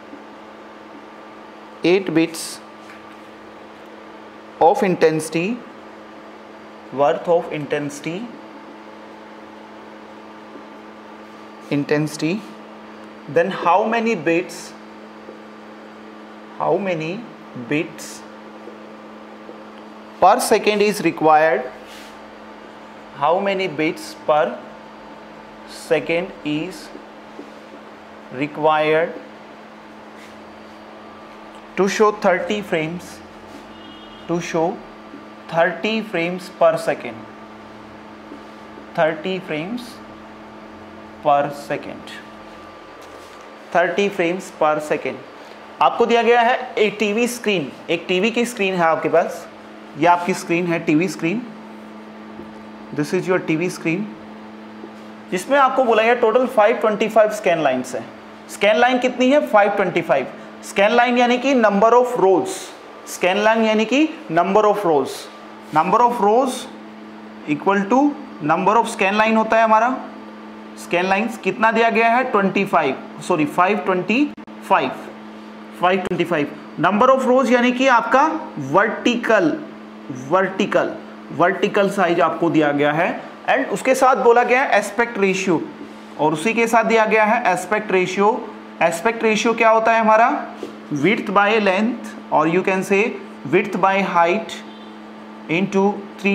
of intensity, worth of intensity, then how many bits per second is required? How many bits per second is required to show 30 frames per second? 30 frames per second, 30 frames per second। आपको दिया गया है एक TV screen, एक TV की screen है आपके पास, ये आपकी स्क्रीन है, TV screen, this is your TV screen, जिसमें आपको बोला गया टोटल 525 स्कैन लाइन्स है। स्कैन लाइन कितनी है, 525। स्कैन लाइन यानी कि number of rows, scan line यानी कि number of rows, number of rows equal to number of scan line होता है हमारा। स्कैन लाइन्स कितना दिया गया है, 525। नंबर ऑफ रोज यानी कि आपका वर्टिकल साइज आपको दिया गया है, एंड उसके साथ बोला गया है एस्पेक्ट रेशियो, और उसी के साथ दिया गया है एस्पेक्ट रेशियो। एस्पेक्ट रेशियो क्या होता है हमारा, विड्थ बाय लेंथ, और you can say width by height into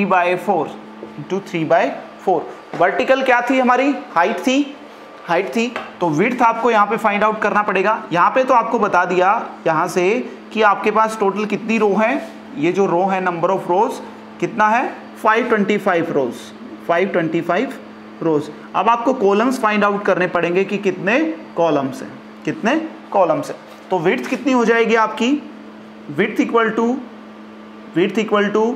3/4। Vertical क्या थी हमारी, हाइट थी, तो विड्थ आपको यहाँ पे फाइंड आउट करना पड़ेगा। यहाँ पे तो आपको बता दिया यहाँ से कि आपके पास टोटल कितनी रो है, ये जो रो है नंबर ऑफ रोज कितना है, 525 रोज। अब आपको कॉलम्स फाइंड आउट करने पड़ेंगे कि कितने कॉलम्स हैं। तो विड्थ कितनी हो जाएगी आपकी, width equal to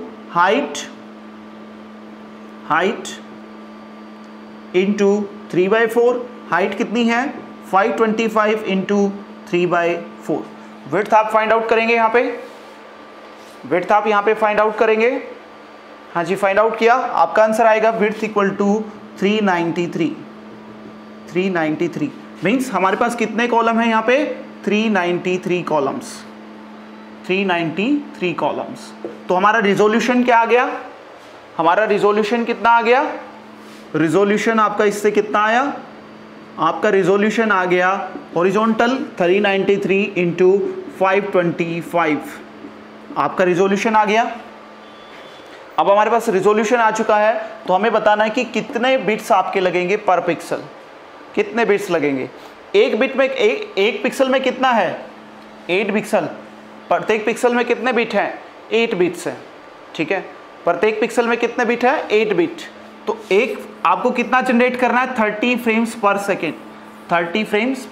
height into 3/4। Height कितनी है, 525 इंटू 3/4। विड्थ आप फाइंड आउट करेंगे, यहाँ पे विड्थ आप यहाँ पे फाइंड आउट करेंगे। हाँ जी, फाइंड आउट किया, आपका आंसर आएगा विड्थ इक्वल टू 393। मीन्स हमारे पास कितने कॉलम है यहाँ पे, 393 कॉलम्स। तो हमारा रिजोल्यूशन क्या आ गया, हमारा रिजोल्यूशन कितना आ गया, रिजोल्यूशन आपका इससे कितना आया, आपका रिजोल्यूशन आ गया हॉरिजॉन्टल 393 इंटू 525, आपका रिजोल्यूशन आ गया। अब हमारे पास रिजोल्यूशन आ चुका है, तो हमें बताना है कि कितने बिट्स आपके लगेंगे पर पिक्सल, कितने बिट्स लगेंगे। एक बिट में एक पिक्सल में कितना है, 8 पिक्सल। प्रत्येक पिक्सल में कितने बिट हैं, 8 बिट्स है। ठीक है, प्रत्येक पिक्सल में कितने बिट है, 8 बिट। तो एक आपको कितना जनरेट करना है, 30 frames per second, 30 frames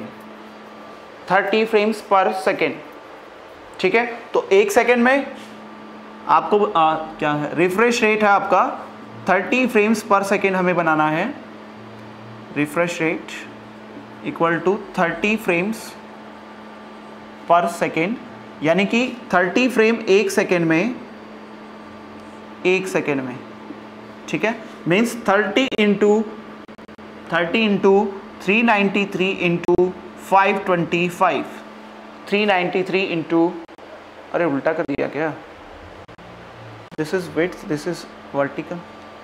per second. ठीक है, तो एक सेकेंड में आपको क्या है, रिफ्रेश रेट है आपका 30 फ्रेम्स पर सेकेंड हमें बनाना है। Refresh rate equal to 30 frames per second यानी कि 30 फ्रेम एक सेकेंड में, ठीक है। मीन्स 30 इंटू 393 इंटू 525, 393 इंटू, अरे उल्टा कर दिया क्या, this is width, this is vertical,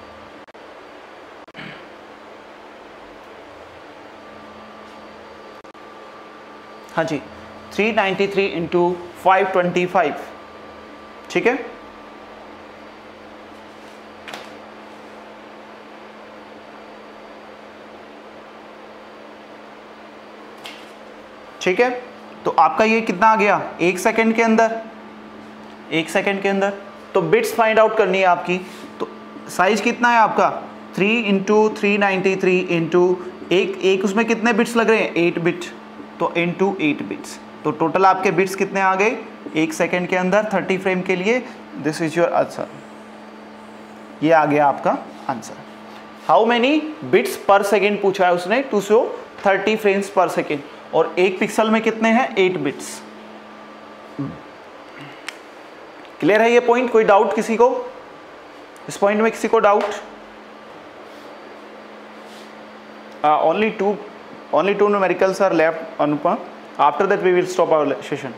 हाँ जी 393 इंटू 525, ठीक है। ठीक है, तो आपका ये कितना आ गया एक सेकंड के अंदर, तो बिट्स फाइंड आउट करनी है आपकी। तो साइज कितना है आपका 3 इंटू 393 इंटू एक उसमें कितने बिट्स लग रहे हैं 8 बिट, तो इंटू 8 बिट्स, तो टोटल आपके बिट्स कितने आ गए एक सेकंड के अंदर 30 फ्रेम के लिए। दिस इज योर आंसर, ये आ गया आपका answer. How many bits per second पूछा है उसने, to show 30 frames per second, और एक पिक्सल में कितने हैं 8 बिट्स। क्लियर है ये पॉइंट, कोई डाउट किसी को इस पॉइंट में, किसी को doubt? Only two numericals are left Anupam, after that we will stop our session.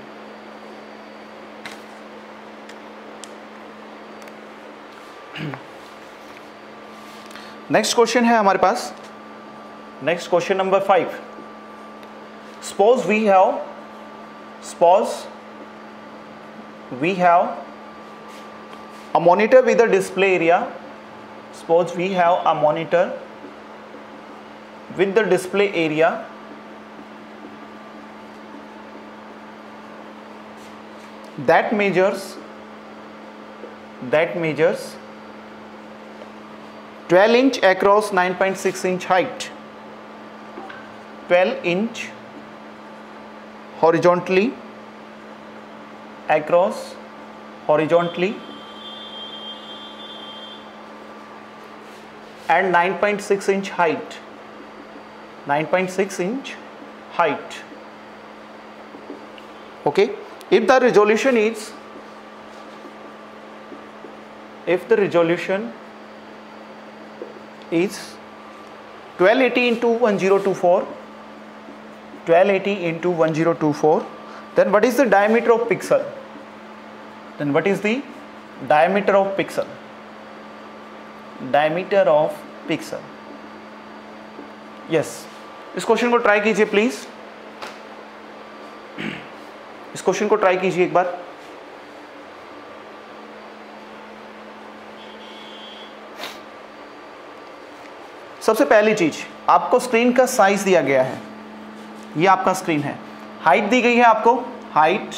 Next question है हमारे पास, next question number 5। Suppose we have a monitor with a display area. Suppose we have a monitor with the display area that measures 12 inch across 9.6 inch height, 12 inch horizontally across horizontally and 9.6 inch height, 9.6 inch height. Okay, if the resolution is 1280 into 1024, 1280 into 1024, then what is the diameter of pixel? Then what is the diameter of pixel? Diameter of pixel. Yes, इस question को try कीजिए please, इस question को try कीजिए एक बार। सबसे पहली चीज, आपको स्क्रीन का साइज दिया गया है, ये आपका स्क्रीन है, हाइट दी गई है आपको, हाइट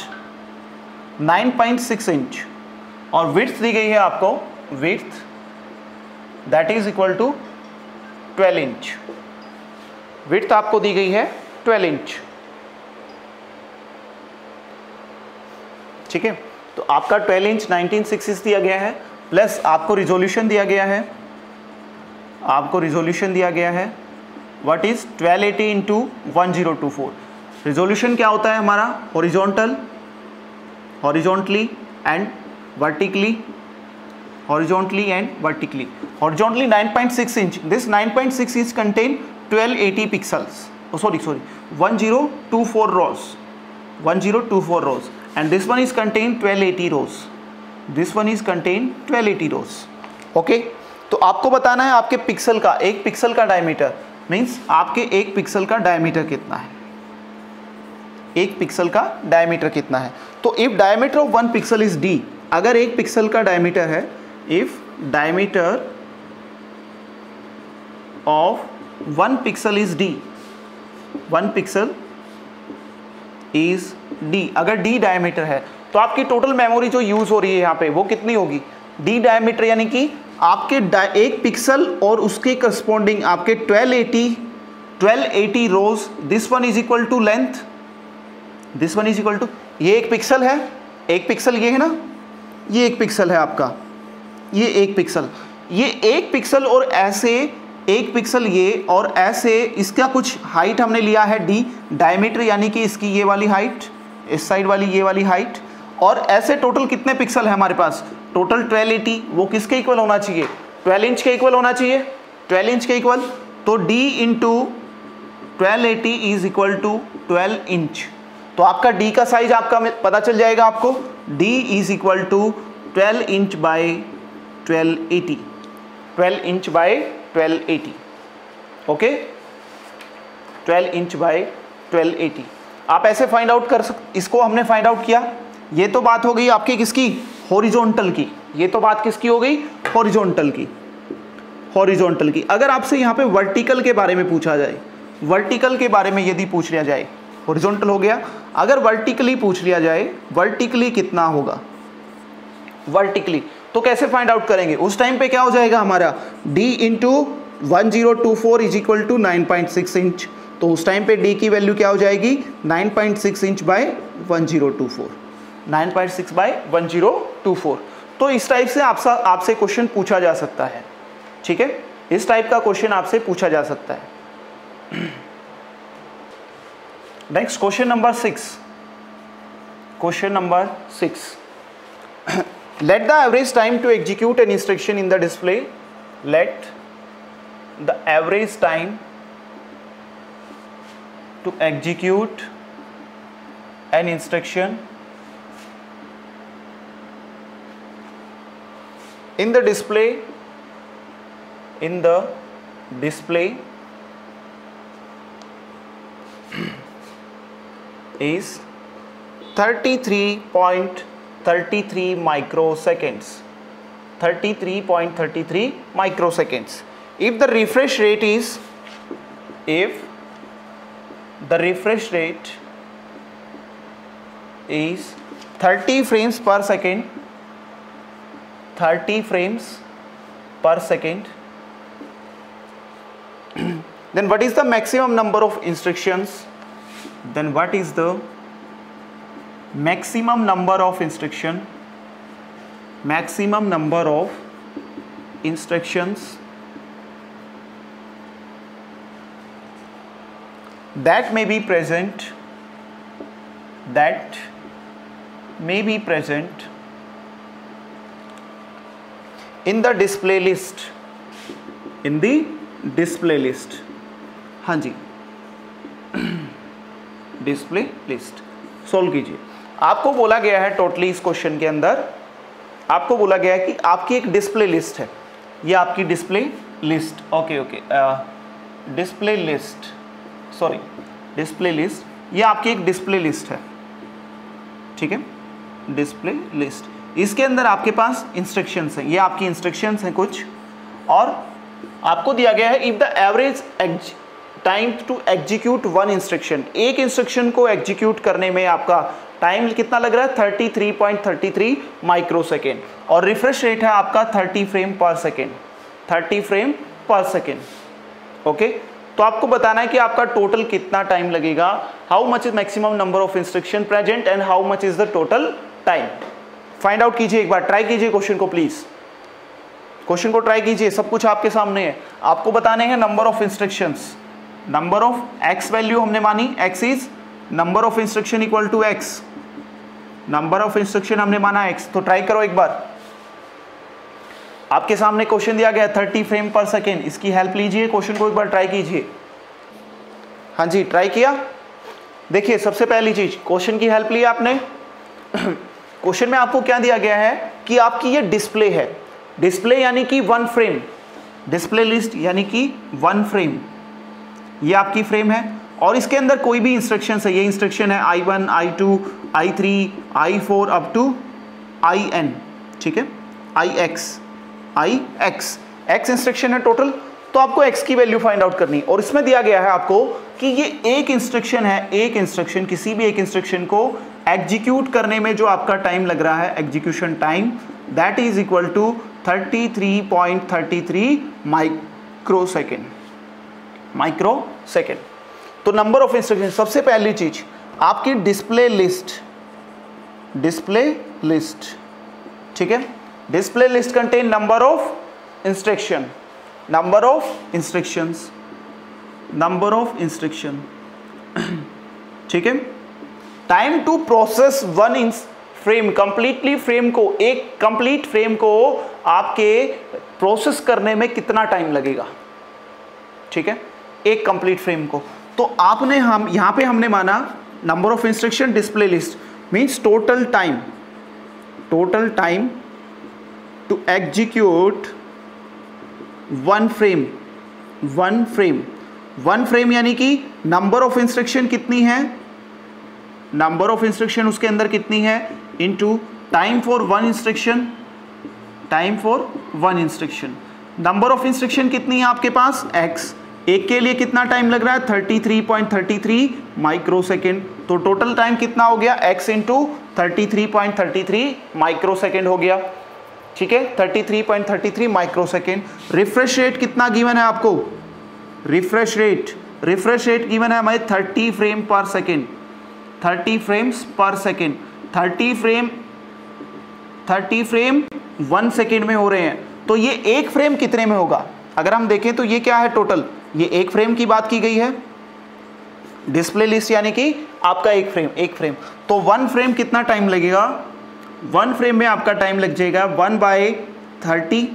9.6 इंच, और विड्थ दी गई है आपको, width that is equal to 12 inch, width आपको दी गई है 12 इंच। ठीक है, तो आपका 12 इंच 1960 दिया गया है, प्लस आपको रिजोल्यूशन दिया गया है, व्हाट इज 1280 इंटू 1024। रिजोल्यूशन क्या होता है हमारा, horizontally and vertically, horizontally 9.6 inch, this 9.6 is contain 1280 pixels, sorry 1024 rows, and this one is contain 1280 rows, okay। तो आपको बताना है आपके पिक्सल का, एक पिक्सल का डायमीटर, मीन्स आपके एक पिक्सल का डायमीटर कितना है, एक पिक्सल का डायमीटर कितना है। तो if diameter of one pixel is d, अगर एक पिक्सल का डायमीटर है, if diameter of one pixel is d, one pixel is d, अगर d डायमीटर है, तो आपकी टोटल मेमोरी जो यूज हो रही है यहाँ पे वो कितनी होगी, d डायमीटर, यानी कि आपके एक पिक्सल और उसके करस्पॉन्डिंग आपके 1280 rows, this one is equal to length, this one is equal to, ये एक पिक्सल है, एक पिक्सल ये है ना, ये एक पिक्सल है आपका, ये एक पिक्सल और ऐसे एक पिक्सल ये, और ऐसे इसका कुछ हाइट हमने लिया है d डायमीटर, यानी कि इसकी ये वाली हाइट, इस साइड वाली ये वाली हाइट, और ऐसे टोटल कितने पिक्सल है हमारे पास, टोटल 1280, वो किसके इक्वल होना चाहिए, 12 इंच के इक्वल होना चाहिए, 12 इंच के इक्वल। तो d into 1280 is equal to 12 inch. तो आपका d का साइज आपका पता चल जाएगा आपको, d is equal to 12 inch by 1280, 12 inch by 1280, okay, 12 inch by 1280। आप ऐसे फाइंड आउट कर इसको हमने फाइंड आउट किया। ये तो बात हो गई आपकी किसकी, हॉरिजॉन्टल की, ये तो बात किसकी हो गई, हॉरिजॉन्टल की, हॉरिजॉन्टल की। अगर आपसे यहाँ पे वर्टिकल के बारे में पूछा जाए, वर्टिकल के बारे में यदि पूछ लिया जाए, हॉरिजॉन्टल हो गया, अगर वर्टिकली पूछ लिया जाए, वर्टिकली कितना होगा, वर्टिकली तो कैसे फाइंड आउट करेंगे, उस टाइम पे क्या हो जाएगा हमारा, d into 1024 is equal to 9.6 inch. तो उस टाइम पे d की वैल्यू क्या हो जाएगी, 9.6 इंच बाय 1024, 9.6 बाय 1024। तो इस टाइप से आपसे क्वेश्चन पूछा जा सकता है, ठीक है, इस टाइप का क्वेश्चन आपसे पूछा जा सकता है। Next question number 6, question number 6, let the average time to execute an instruction in the display, let the average time to execute an instruction in the display is 33.33 microseconds, 33.33 microseconds. If the refresh rate is, if the refresh rate is 30 frames per second, 30 frames per second, then what is the maximum number of instructions, then what is the maximum number of instruction, maximum number of instructions that may be present, that may be present in the display list, in the display list, हाँ जी, display list solve कीजिए। आपको बोला गया है totally इस question के अंदर, आपको बोला गया है कि आपकी एक डिस्प्ले लिस्ट है, ये आपकी display list, okay okay, display list, sorry display list, ये आपकी एक डिस्प्ले लिस्ट है, ठीक है, डिस्प्ले लिस्ट। इसके अंदर आपके पास इंस्ट्रक्शंस हैं, ये आपकी इंस्ट्रक्शंस हैं कुछ, और आपको दिया गया है if the average time to execute one instruction, एक इंस्ट्रक्शन को एग्जीक्यूट करने में आपका टाइम कितना लग रहा है, 33.33 माइक्रोसेकेंड, और रिफ्रेश रेट है आपका 30 frame per second, 30 frame per second, okay. तो आपको बताना है कि आपका टोटल कितना टाइम लगेगा, how much is maximum number of instruction present and how much is the total time. Find out कीजिए, एक बार ट्राई कीजिए क्वेश्चन को, प्लीज क्वेश्चन को ट्राई कीजिए, सब कुछ आपके सामने है। आपको बताने हैं number of instructions, number of x value हमने मानी, x is number of instruction equal to x, number of instruction हमने माना एक्स। तो ट्राई करो एक बार, आपके सामने क्वेश्चन दिया गया 30 फ्रेम पर सेकेंड, इसकी हेल्प लीजिए, क्वेश्चन को एक बार ट्राई कीजिए। हाँ जी, ट्राई किया। देखिए सबसे पहली चीज, क्वेश्चन की हेल्प ली आपने। क्वेश्चन में आपको क्या दिया गया है कि आपकी ये डिस्प्ले है, डिस्प्ले यानी कि 1 फ्रेम, डिस्प्ले लिस्ट यानी कि 1 फ्रेम, ये आपकी फ्रेम है, और इसके अंदर कोई भी इंस्ट्रक्शन है, ये इंस्ट्रक्शन है I1, I2, I3, I4 up to IN, ठीक है, IX इंस्ट्रक्शन है टोटल। तो आपको x की वैल्यू फाइंड आउट करनी, और इसमें दिया गया है आपको कि ये एक इंस्ट्रक्शन है, एक इंस्ट्रक्शन, किसी भी एक इंस्ट्रक्शन को एग्जीक्यूट करने में जो आपका टाइम लग रहा है, execution time, that is equal to 33.33 microsecond. तो नंबर ऑफ इंस्ट्रक्शन, सबसे पहली चीज आपकी डिस्प्ले लिस्ट, ठीक है, display list contain number of instruction, number of instructions, ठीक है। Time to process 1 frame, completely frame को, एक कंप्लीट फ्रेम को आपके प्रोसेस करने में कितना टाइम लगेगा, ठीक है, एक कंप्लीट फ्रेम को। तो आपने हम यहां पे हमने माना number of instruction display list means total time to execute one frame यानी कि नंबर ऑफ इंस्ट्रक्शन कितनी है, नंबर ऑफ इंस्ट्रक्शन उसके अंदर कितनी है into time for one instruction. Number of instruction कितनी है आपके पास x, एक के लिए कितना टाइम लग रहा है 33.33 माइक्रोसेकेंड। तो टोटल टाइम कितना हो गया x इंटू 33.33 माइक्रोसेकेंड हो गया, ठीक है, 33.33 माइक्रोसेकेंड। रिफ्रेश रेट कितना गिवन है आपको, रिफ्रेश रेट गिवन है हमारे 30 frame per second, 30 frames per second. 30 frame 1 second में हो रहे हैं, तो ये एक फ्रेम कितने में होगा, अगर हम देखें तो ये क्या है टोटल, ये एक फ्रेम की बात की गई है, डिस्प्ले लिस्ट यानी कि आपका एक फ्रेम। तो 1 फ्रेम कितना टाइम लगेगा, 1 फ्रेम में आपका टाइम लग जाएगा 1/30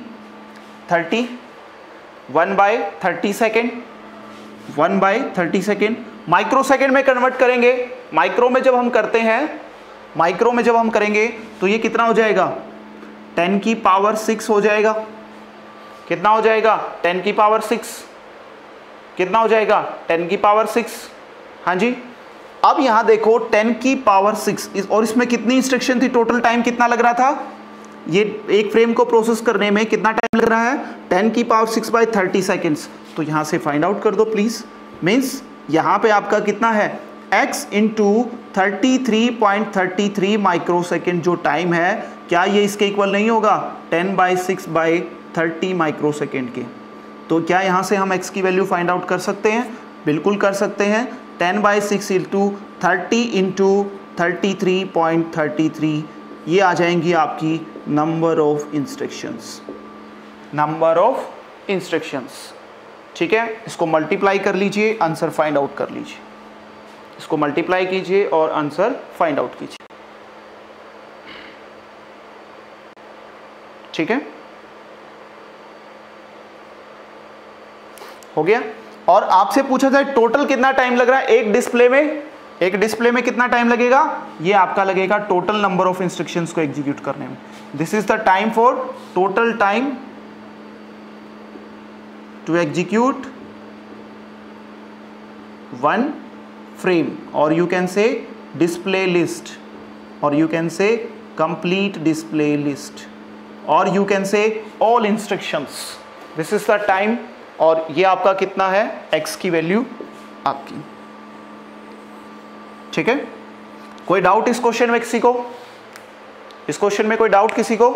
सेकेंड, 1/30 सेकेंड। माइक्रो सेकेंड में कन्वर्ट करेंगे, माइक्रो में जब हम करेंगे तो ये कितना हो जाएगा 10 की पावर 6 हो जाएगा, कितना हो जाएगा 10 की पावर 6, कितना हो जाएगा 10 की पावर 6, हाँ जी। अब यहां देखो 10 की पावर 6 और इसमें कितनी इंस्ट्रक्शन थी, टोटल टाइम कितना लग रहा था, ये एक फ्रेम को प्रोसेस करने में कितना टाइम लग रहा है 10 की पावर 6/30 सेकेंड्स। तो यहां से फाइंड आउट कर दो प्लीज, मीन्स यहां पे आपका कितना है x इंटू 33.33 माइक्रोसेकेंड जो टाइम है, क्या ये इसके इक्वल नहीं होगा 10/6/30 माइक्रोसेकेंड के। तो क्या यहां से हम x की वैल्यू फाइंड आउट कर सकते हैं, बिल्कुल कर सकते हैं। 10/6 इंटू 30 इंटू 33.33 ये आ जाएंगी आपकी नंबर ऑफ इंस्ट्रक्शंस, ठीक है। इसको मल्टीप्लाई कर लीजिए, आंसर फाइंड आउट कर लीजिए, इसको मल्टीप्लाई कीजिए और आंसर फाइंड आउट कीजिए, ठीक है, हो गया। और आपसे पूछा जाए टोटल कितना टाइम लग रहा है एक डिस्प्ले में कितना टाइम लगेगा, ये आपका लगेगा टोटल नंबर ऑफ इंस्ट्रक्शंस को एग्जीक्यूट करने में। This is the time for total time to execute one frame, और you can say display list, और you can say complete display list, और you can say all instructions. This is the time, और ये आपका कितना है x की value आपकी, ठीक है। कोई डाउट इस क्वेश्चन में किसी को, इस क्वेश्चन में कोई डाउट किसी को?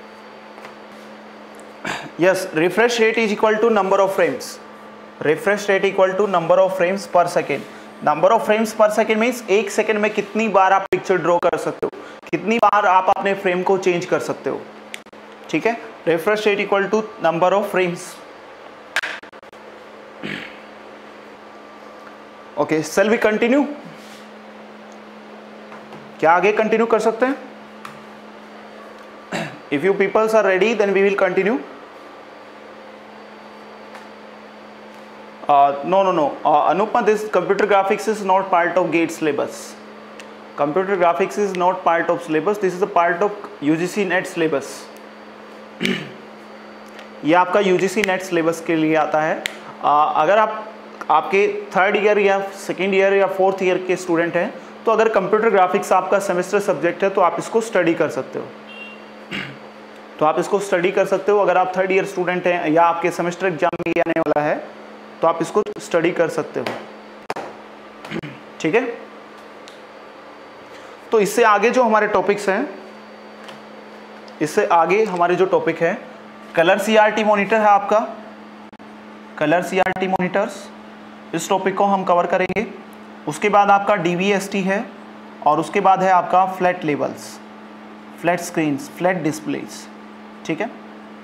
Yes, refresh rate is equal to number of frames, refresh rate equal to number of frames per second. Number of frames per second means एक सेकेंड में कितनी बार आप पिक्चर ड्रॉ कर सकते हो, कितनी बार आप अपने फ्रेम को चेंज कर सकते हो, ठीक है। Refresh rate equal to number of frames. Okay, shall we continue, क्या आगे कंटिन्यू कर सकते हैं? If you peoples are ready then we will continue. No, Anupma, this computer graphics is not part of GATE syllabus. Computer graphics is not part of syllabus. This is a part of UGC NET syllabus. ये आपका UGC NET syllabus के लिए आता है। अगर आपके 3rd year या 2nd year या 4th ईयर के स्टूडेंट हैं, तो अगर कंप्यूटर ग्राफिक्स आपका सेमेस्टर सब्जेक्ट है तो आप इसको स्टडी कर सकते हो, अगर आप 3rd ईयर स्टूडेंट हैं या आपके सेमेस्टर एग्जाम भी आने वाला है तो आप इसको स्टडी कर सकते हो, ठीक है। तो इससे आगे जो हमारे टॉपिक्स हैं, इससे आगे हमारे जो टॉपिक है, कलर CRT मॉनिटर है आपका, कलर CRT मॉनिटर्स, इस टॉपिक को हम कवर करेंगे। उसके बाद आपका DVST है, और उसके बाद है आपका flat levels, flat screens, flat displays, ठीक है।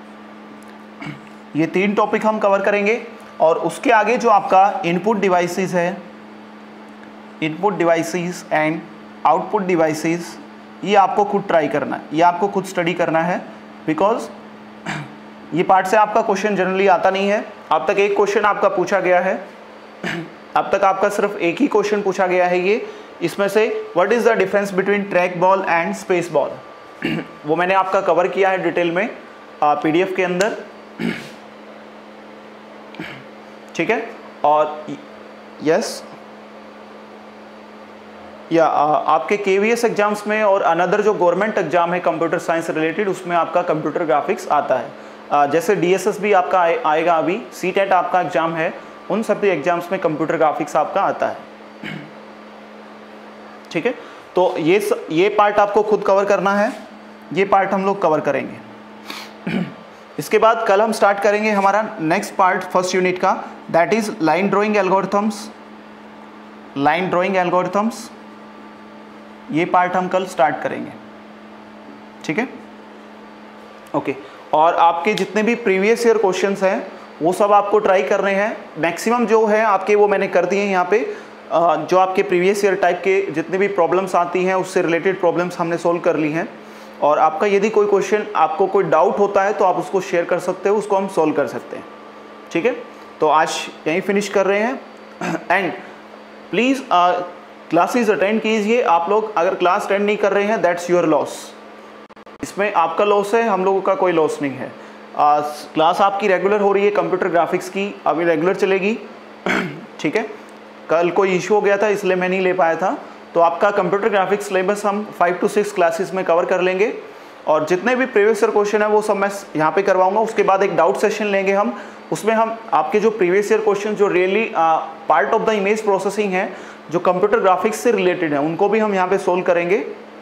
ये 3 टॉपिक हम कवर करेंगे। और उसके आगे जो आपका इनपुट डिवाइसेस है, input devices and output devices, ये आपको खुद ट्राई करना है, ये आपको खुद स्टडी करना है, बिकॉज ये पार्ट से आपका क्वेश्चन जनरली आता नहीं है। अब तक एक क्वेश्चन आपका पूछा गया है, अब तक आपका सिर्फ एक ही क्वेश्चन पूछा गया है ये, इसमें से what is the difference between track ball and space ball, वो मैंने आपका कवर किया है डिटेल में PDF के अंदर, ठीक है। और यस या आपके KVS एग्जाम्स में और अनदर जो गवर्नमेंट एग्जाम है कंप्यूटर साइंस रिलेटेड, उसमें आपका कंप्यूटर ग्राफिक्स आता है। जैसे DSS भी आपका आएगा, अभी CTET आपका एग्जाम है, उन सभी एग्जाम्स में कंप्यूटर ग्राफिक्स आपका आता है, ठीक है। तो ये पार्ट आपको खुद कवर करना है, ये पार्ट हम लोग कवर करेंगे। इसके बाद कल हम स्टार्ट करेंगे हमारा नेक्स्ट पार्ट फर्स्ट यूनिट का, that is line drawing algorithms. Line drawing algorithms ये पार्ट हम कल स्टार्ट करेंगे, ठीक है, ओके। और आपके जितने भी प्रीवियस ईयर क्वेश्चंस हैं वो सब आपको ट्राई करने हैं, मैक्सिमम जो है आपके वो मैंने कर दिए हैं यहाँ पे। जो आपके प्रीवियस ईयर टाइप के जितने भी प्रॉब्लम्स आती हैं उससे रिलेटेड प्रॉब्लम्स हमने सोल्व कर ली हैं। और आपका यदि कोई क्वेश्चन, आपको कोई डाउट होता है तो आप उसको शेयर कर सकते हो, उसको हम सोल्व कर सकते हैं, ठीक है। तो आज यहीं फिनिश कर रहे हैं। एंड प्लीज़ क्लासेस अटेंड कीजिए आप लोग। अगर क्लास अटेंड नहीं कर रहे हैं दैट्स योर लॉस, इसमें आपका लॉस है, हम लोगों का कोई लॉस नहीं है। क्लास आपकी रेगुलर हो रही है कंप्यूटर ग्राफिक्स की, अभी रेगुलर चलेगी, ठीक है। कल कोई इशू हो गया था इसलिए मैं नहीं ले पाया था, तो आपका कंप्यूटर ग्राफिक्स सिलेबस हम 5 to 6 क्लासेस में कवर कर लेंगे। और जितने भी प्रीवियस ईयर क्वेश्चन है वो सब मैं यहाँ पे करवाऊंगा। उसके बाद एक डाउट सेशन लेंगे हम, उसमें हम आपके जो प्रीवियस ईयर क्वेश्चन जो really part of the image processing है, जो कंप्यूटर ग्राफिक्स से रिलेटेड है, उनको भी हम यहाँ पे सोल्व करेंगे।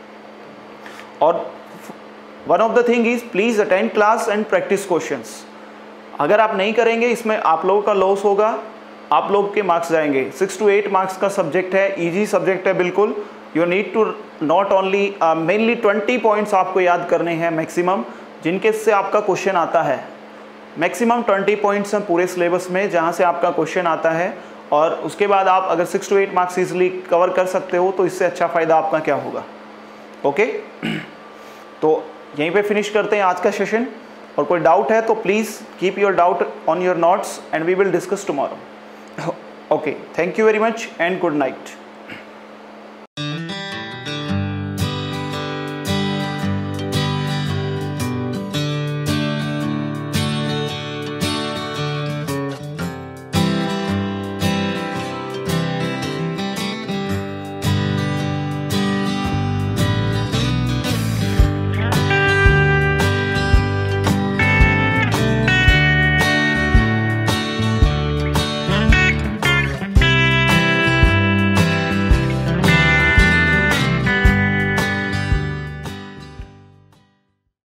और one of the thing is please attend class and practice questions. अगर आप नहीं करेंगे इसमें आप लोगों का लॉस होगा, आप लोग के मार्क्स जाएंगे। 6 to 8 मार्क्स का सब्जेक्ट है, इजी सब्जेक्ट है बिल्कुल। You need to not only mainly 20 points आपको याद करने हैं मैक्सिमम, जिनके से आपका क्वेश्चन आता है। मैक्सिमम 20 पॉइंट्स हैं पूरे सिलेबस में जहाँ से आपका क्वेश्चन आता है। और उसके बाद आप अगर 6 to 8 मार्क्स ईजिली कवर कर सकते हो तो इससे अच्छा फ़ायदा आपका क्या होगा, ओके। तो यहीं पे फिनिश करते हैं आज का सेशन। और कोई डाउट है तो please keep your doubt on your notes and we will discuss tomorrow, okay. Thank you very much and good night.